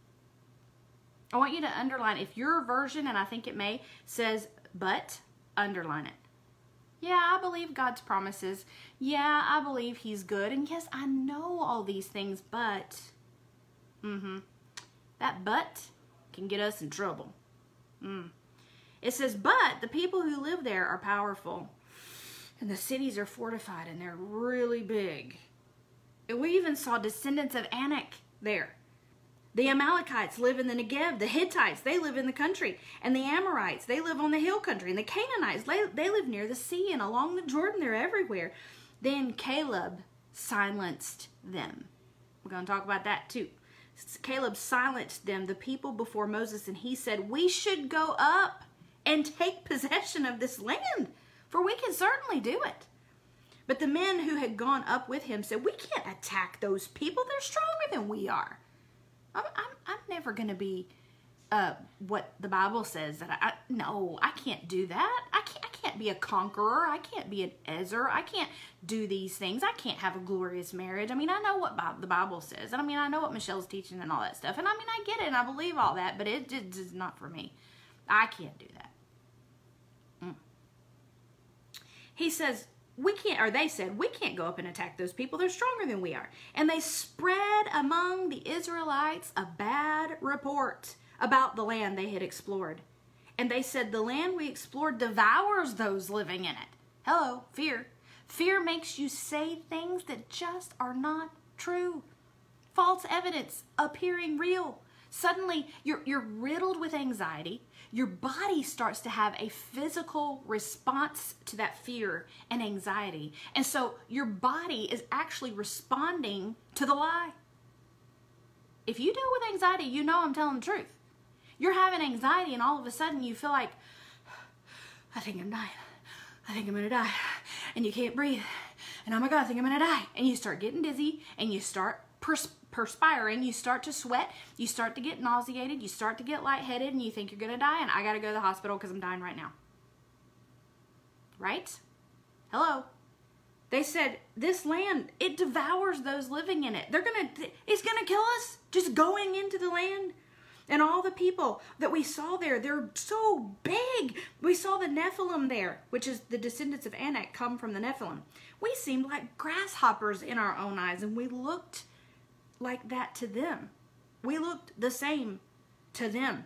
I want you to underline, if your version, and I think it may, says, but, underline it. Yeah, I believe God's promises. Yeah, I believe he's good. And yes, I know all these things, but, mm-hmm, that but can get us in trouble. Mm. It says, but the people who live there are powerful, and the cities are fortified, and they're really big. And we even saw descendants of Anak there. The Amalekites live in the Negev. The Hittites, they live in the country. And the Amorites, they live on the hill country. And the Canaanites, they, they live near the sea and along the Jordan. They're everywhere. Then Caleb silenced them. We're going to talk about that too. Caleb silenced them, the people before Moses, and he said, we should go up and take possession of this land, for we can certainly do it. But the men who had gone up with him said, we can't attack those people. They're stronger than we are. I'm, I'm, I'm never going to be uh, what the Bible says. That I, I No, I can't do that. I can't, I can't be a conqueror. I can't be an Ezer. I can't do these things. I can't have a glorious marriage. I mean, I know what Bi- the Bible says. And I mean, I know what Michelle's teaching and all that stuff. And I mean, I get it and I believe all that. But it just is not for me. I can't do that. Mm. He says, we can't, or they said, we can't go up and attack those people. They're stronger than we are. And they spread among the Israelites a bad report about the land they had explored. And they said, the land we explored devours those living in it. Hello, fear. Fear makes you say things that just are not true. false evidence appearing real. Suddenly, you're, you're riddled with anxiety. Your body starts to have a physical response to that fear and anxiety. And so your body is actually responding to the lie. If you deal with anxiety, you know I'm telling the truth. You're having anxiety and all of a sudden you feel like, I think I'm dying. I think I'm going to die. And you can't breathe. And oh my God, I think I'm going to die. And you start getting dizzy and you start pers- perspiring. You start to sweat. You start to get nauseated. You start to get lightheaded and you think you're going to die. And I got to go to the hospital because I'm dying right now. Right? Hello? They said, this land, it devours those living in it. They're going to, it's going to kill us just going into the land. And all the people that we saw there, they're so big. We saw the Nephilim there, which is the descendants of Anak come from the Nephilim. We seemed like grasshoppers in our own eyes, and we looked like that to them. We looked the same to them.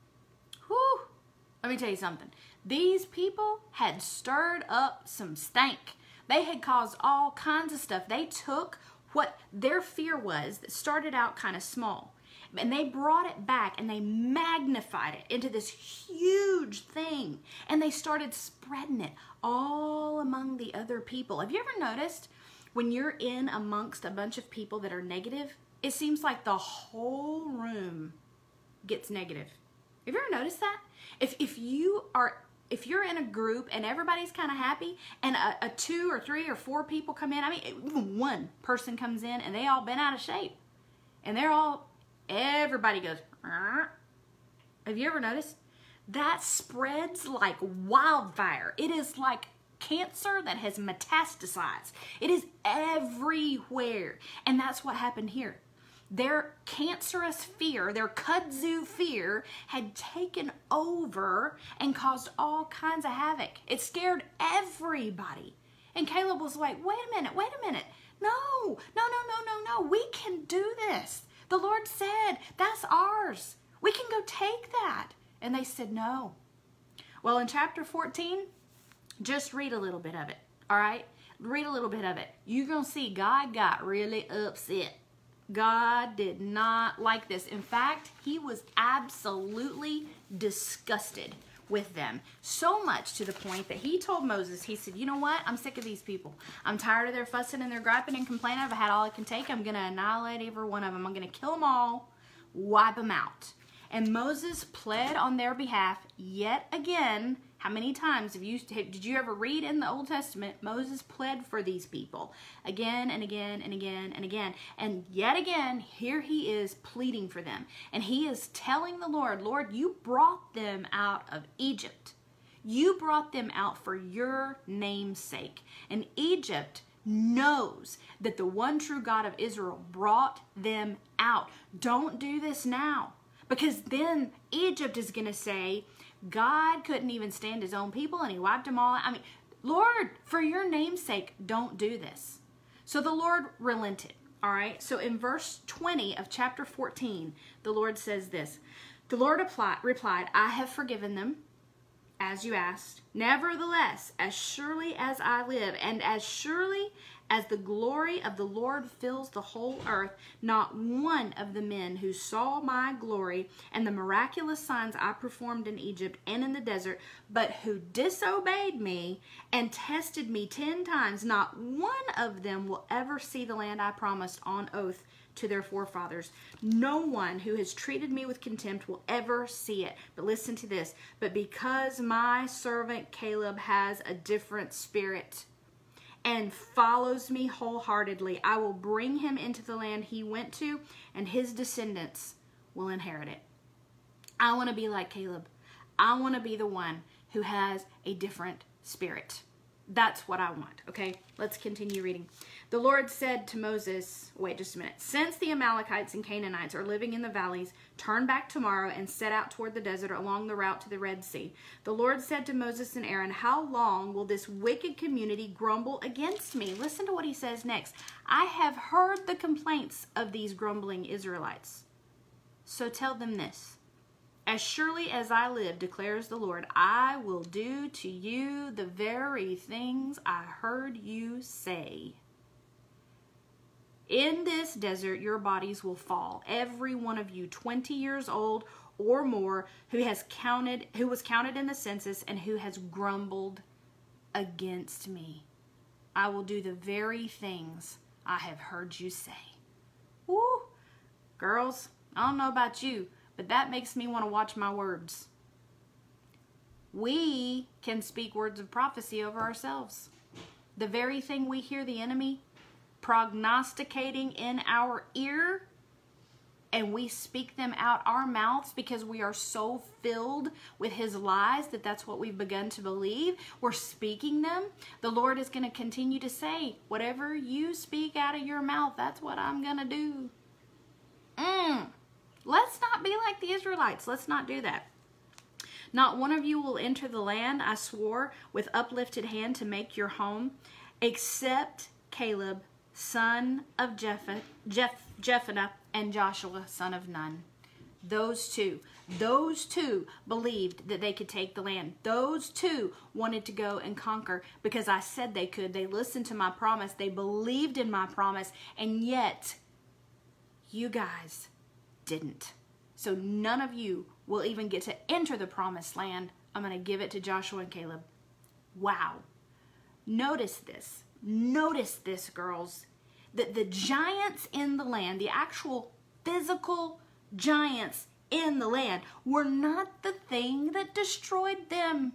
Whew. Let me tell you something. These people had stirred up some stank. They had caused all kinds of stuff. They took what their fear was that started out kind of small. And they brought it back and they magnified it into this huge thing. And they started spreading it all among the other people. Have you ever noticed when you're in amongst a bunch of people that are negative, it seems like the whole room gets negative. Have you ever noticed that? If, if you are... If you're in a group and everybody's kind of happy and a, a two or three or four people come in, I mean, even one person comes in and they all been out of shape. And they're all, everybody goes, Arr. Have you ever noticed? That spreads like wildfire. It is like cancer that has metastasized. It is everywhere. And that's what happened here. Their cancerous fear, their kudzu fear, had taken over and caused all kinds of havoc. It scared everybody. And Caleb was like, wait a minute, wait a minute. No, no, no, no, no, no. We can do this. The Lord said, that's ours. We can go take that. And they said, no. Well, in chapter fourteen, just read a little bit of it, all right? Read a little bit of it. You're going to see God got really upset. God did not like this. In fact, he was absolutely disgusted with them. So much to the point that he told Moses, he said, you know what? I'm sick of these people. I'm tired of their fussing and their griping and complaining. I've had all I can take. I'm going to annihilate every one of them. I'm going to kill them all, wipe them out. And Moses pled on their behalf yet again. How many times have you, did you ever read in the Old Testament, Moses pled for these people again and again and again and again. And yet again, here he is pleading for them. And he is telling the Lord, Lord, you brought them out of Egypt. You brought them out for your name's sake. And Egypt knows that the one true God of Israel brought them out. Don't do this now. Because then Egypt is going to say, God couldn't even stand his own people and he wiped them all out. I mean, Lord, for your name's sake, don't do this. So the Lord relented, all right? So in verse twenty of chapter fourteen, the Lord says this. The Lord replied, I have forgiven them, as you asked. Nevertheless, as surely as I live, and as surely as the glory of the Lord fills the whole earth, not one of the men who saw my glory and the miraculous signs I performed in Egypt and in the desert, but who disobeyed me and tested me ten times, not one of them will ever see the land I promised on oath to their forefathers. No one who has treated me with contempt will ever see it. But listen to this. But because my servant Caleb has a different spirit and follows me wholeheartedly, I will bring him into the land he went to, and his descendants will inherit it. I want to be like Caleb. I want to be the one who has a different spirit. That's what I want, okay? Let's continue reading. The Lord said to Moses, wait just a minute. Since the Amalekites and Canaanites are living in the valleys, turn back tomorrow and set out toward the desert along the route to the Red Sea. The Lord said to Moses and Aaron, how long will this wicked community grumble against me? Listen to what he says next. I have heard the complaints of these grumbling Israelites. So tell them this. As surely as I live, declares the Lord, I will do to you the very things I heard you say. In this desert, your bodies will fall, every one of you twenty years old or more who has counted, who was counted in the census and who has grumbled against me. I will do the very things I have heard you say. Woo! Girls, I don't know about you, but that makes me want to watch my words. We can speak words of prophecy over ourselves. The very thing we hear the enemy prognosticating in our ear, and we speak them out our mouths because we are so filled with his lies that that's what we've begun to believe. We're speaking them. The Lord is going to continue to say, whatever you speak out of your mouth, that's what I'm going to do. Mm. Let's not be like the Israelites. Let's not do that. Not one of you will enter the land I swore with uplifted hand to make your home, except Caleb, son of Jeph- Jeph- Jephunneh, and Joshua, son of Nun. Those two, those two believed that they could take the land. Those two wanted to go and conquer because I said they could. They listened to my promise. They believed in my promise. And yet, you guys didn't. So none of you will even get to enter the promised land. I'm going to give it to Joshua and Caleb. Wow. Notice this. Notice this, girls. That the giants in the land, the actual physical giants in the land, were not the thing that destroyed them.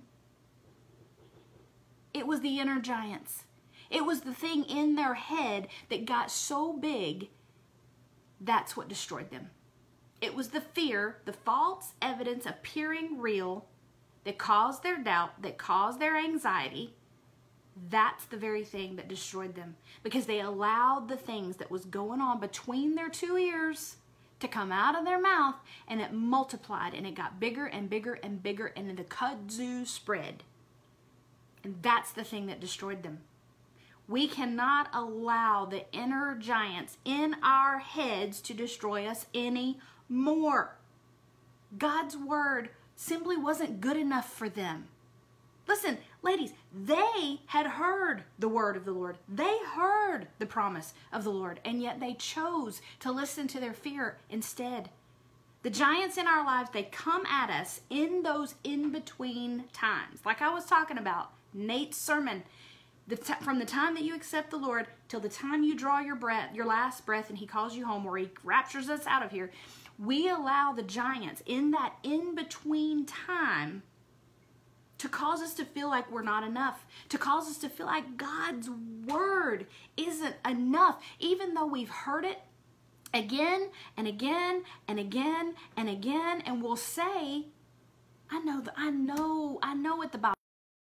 It was the inner giants. It was the thing in their head that got so big, that's what destroyed them. It was the fear, the false evidence appearing real that caused their doubt, that caused their anxiety. That's the very thing that destroyed them, because they allowed the things that was going on between their two ears to come out of their mouth, and it multiplied and it got bigger and bigger and bigger, and the kudzu spread. And that's the thing that destroyed them. We cannot allow the inner giants in our heads to destroy us anymore. God's word simply wasn't good enough for them. Listen, ladies, they had heard the word of the Lord. They heard the promise of the Lord, and yet they chose to listen to their fear instead. The giants in our lives, they come at us in those in-between times. Like I was talking about, Nate's sermon. The t- from the time that you accept the Lord till the time you draw your breath, your last breath, and he calls you home, or he raptures us out of here, we allow the giants in that in-between time to cause us to feel like we're not enough, to cause us to feel like God's word isn't enough, even though we've heard it again and again and again and again, and we'll say, I know, the, I know, I know what the Bible.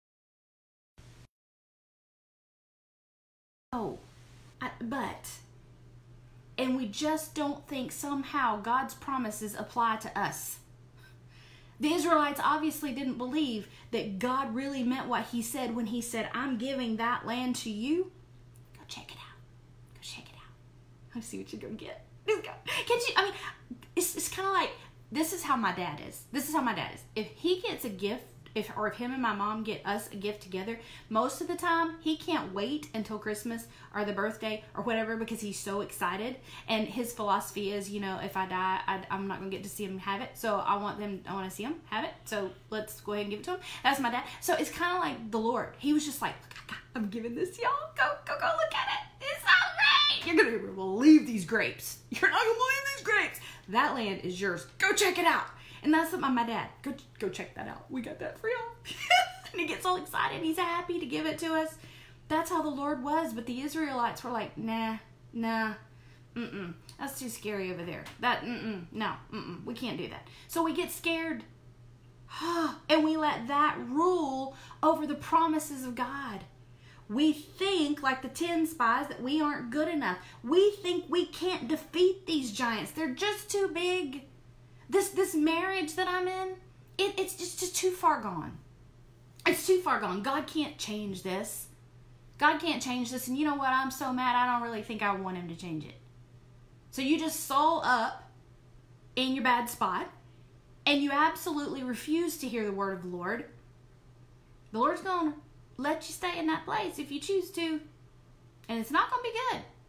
Oh, I, but, and we just don't think somehow God's promises apply to us. The Israelites obviously didn't believe that God really meant what he said when he said, I'm giving that land to you. Go check it out. Go check it out. Let's see what you're going to get. Let's go. Can you, I mean, it's, it's kind of like, this is how my dad is. This is how my dad is. If he gets a gift, if or if him and my mom get us a gift together, most of the time he can't wait until Christmas or the birthday or whatever, because he's so excited. And his philosophy is, you know, if I die, I, I'm not gonna get to see him have it, so I want them I want to see him have it, so let's go ahead and give it to him. That's my dad. So it's kind of like the Lord. He was just like, look, I'm giving this to y'all. Go go go look at it. It's so great. You're gonna believe these grapes. You're not gonna believe these grapes. That land is yours. Go check it out. And that's what my, my dad, go go check that out. We got that for y'all. And he gets all excited. He's happy to give it to us. That's how the Lord was. But the Israelites were like, nah, nah, mm-mm. That's too scary over there. That, mm-mm, no, mm-mm. We can't do that. So we get scared. And we let that rule over the promises of God. We think, like the ten spies, that we aren't good enough. We think we can't defeat these giants. They're just too big. This this marriage that I'm in, it, it's just, just too far gone. It's too far gone. God can't change this. God can't change this. And you know what? I'm so mad, I don't really think I want him to change it. So you just soul up in your bad spot, and you absolutely refuse to hear the word of the Lord. The Lord's going to let you stay in that place if you choose to. And it's not going to be good.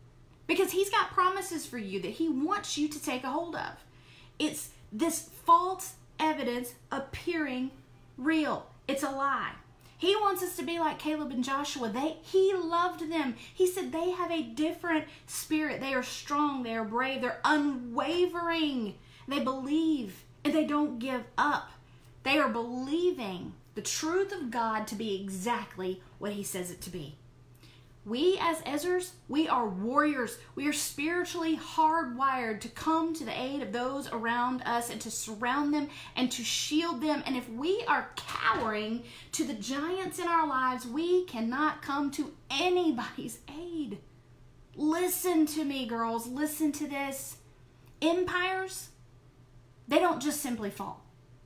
Because he's got promises for you that he wants you to take a hold of. It's this false evidence appearing real. It's a lie. He wants us to be like Caleb and Joshua. They, he loved them. He said they have a different spirit. They are strong. They are brave. They're unwavering. They believe and they don't give up. They are believing the truth of God to be exactly what he says it to be. We as Ezras, we are warriors. We are spiritually hardwired to come to the aid of those around us and to surround them and to shield them. And if we are cowering to the giants in our lives, we cannot come to anybody's aid. Listen to me, girls. Listen to this. Empires, they don't just simply fall.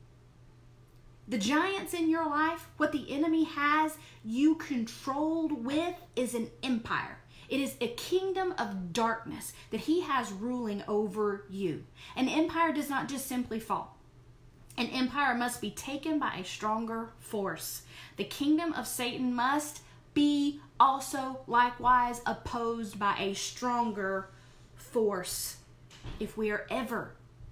The giants in your life, what the enemy has you controlled with, is an empire. It is a kingdom of darkness that he has ruling over you. An empire does not just simply fall. An empire must be taken by a stronger force. The kingdom of Satan must be also likewise opposed by a stronger force. If we are ever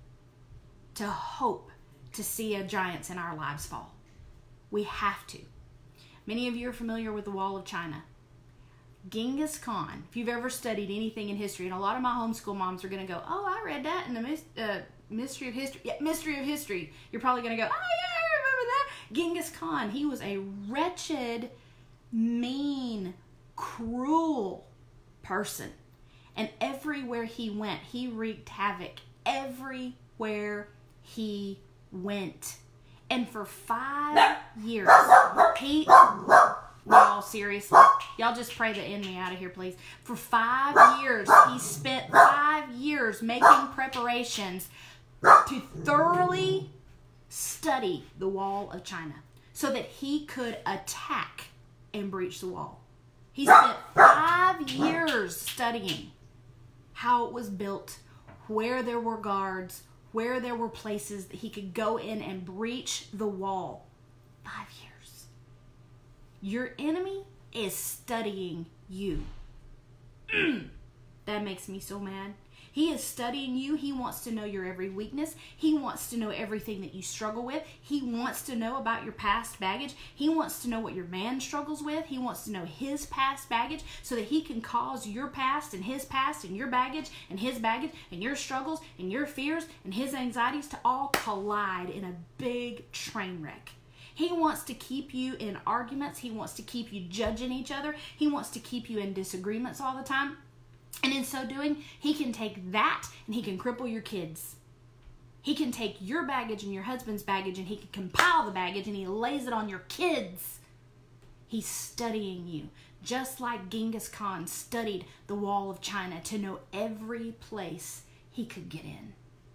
to hope to see a giants in our lives fall, we have to. Many of you are familiar with the Wall of China. Genghis Khan, if you've ever studied anything in history, and a lot of my homeschool moms are going to go, oh, I read that in the mis- uh, Mystery of History. Yeah, Mystery of History. You're probably going to go, oh, yeah, I remember that. Genghis Khan, he was a wretched, mean, cruel person. And everywhere he went, he wreaked havoc. Everywhere he went. And for five years, he... Y'all, seriously. Y'all just pray the enemy out of here, please. For five years, he spent five years making preparations to thoroughly study the Wall of China so that he could attack and breach the wall. He spent five years studying how it was built, where there were guards, where there were places that he could go in and breach the wall. Five years. Your enemy is studying you. That makes me so mad. He is studying you. He wants to know your every weakness. He wants to know everything that you struggle with. He wants to know about your past baggage. He wants to know what your man struggles with. He wants to know his past baggage so that he can cause your past and his past and your baggage and his baggage and your struggles and your fears and his anxieties to all collide in a big train wreck. He wants to keep you in arguments. He wants to keep you judging each other. He wants to keep you in disagreements all the time. And in so doing, he can take that and he can cripple your kids. He can take your baggage and your husband's baggage and he can compile the baggage and he lays it on your kids. He's studying you, just like Genghis Khan studied the Wall of China to know every place he could get in.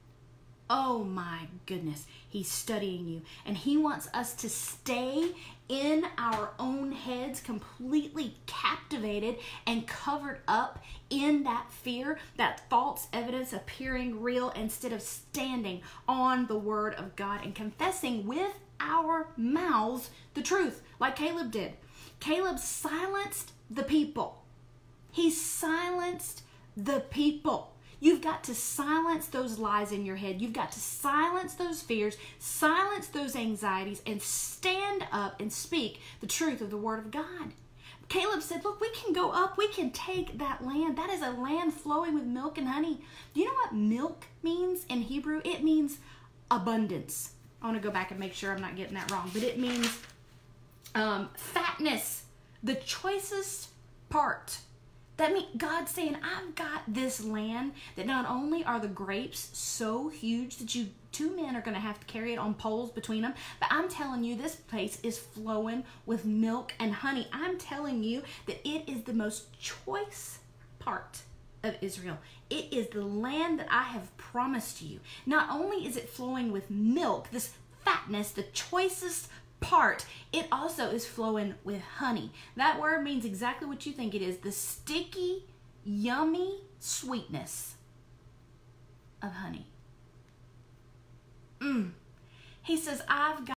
Oh my goodness, he's studying you. And he wants us to stay in our own heads, completely captivated and covered up in that fear, that false evidence appearing real, instead of standing on the word of God and confessing with our mouths the truth, like Caleb did. Caleb silenced the people. He silenced the people. You've got to silence those lies in your head. You've got to silence those fears, silence those anxieties, and stand up and speak the truth of the Word of God. Caleb said, look, we can go up. We can take that land. That is a land flowing with milk and honey. Do you know what milk means in Hebrew? It means abundance. I want to go back and make sure I'm not getting that wrong. But it means um, fatness, the choicest part. That means God's saying, I've got this land that not only are the grapes so huge that you two men are going to have to carry it on poles between them, but I'm telling you this place is flowing with milk and honey. I'm telling you that it is the most choice part of Israel. It is the land that I have promised you. Not only is it flowing with milk, this fatness, the choicest part, it also is flowing with honey. That word means exactly what you think it is, the sticky, yummy sweetness of honey. Mm. He says, I've got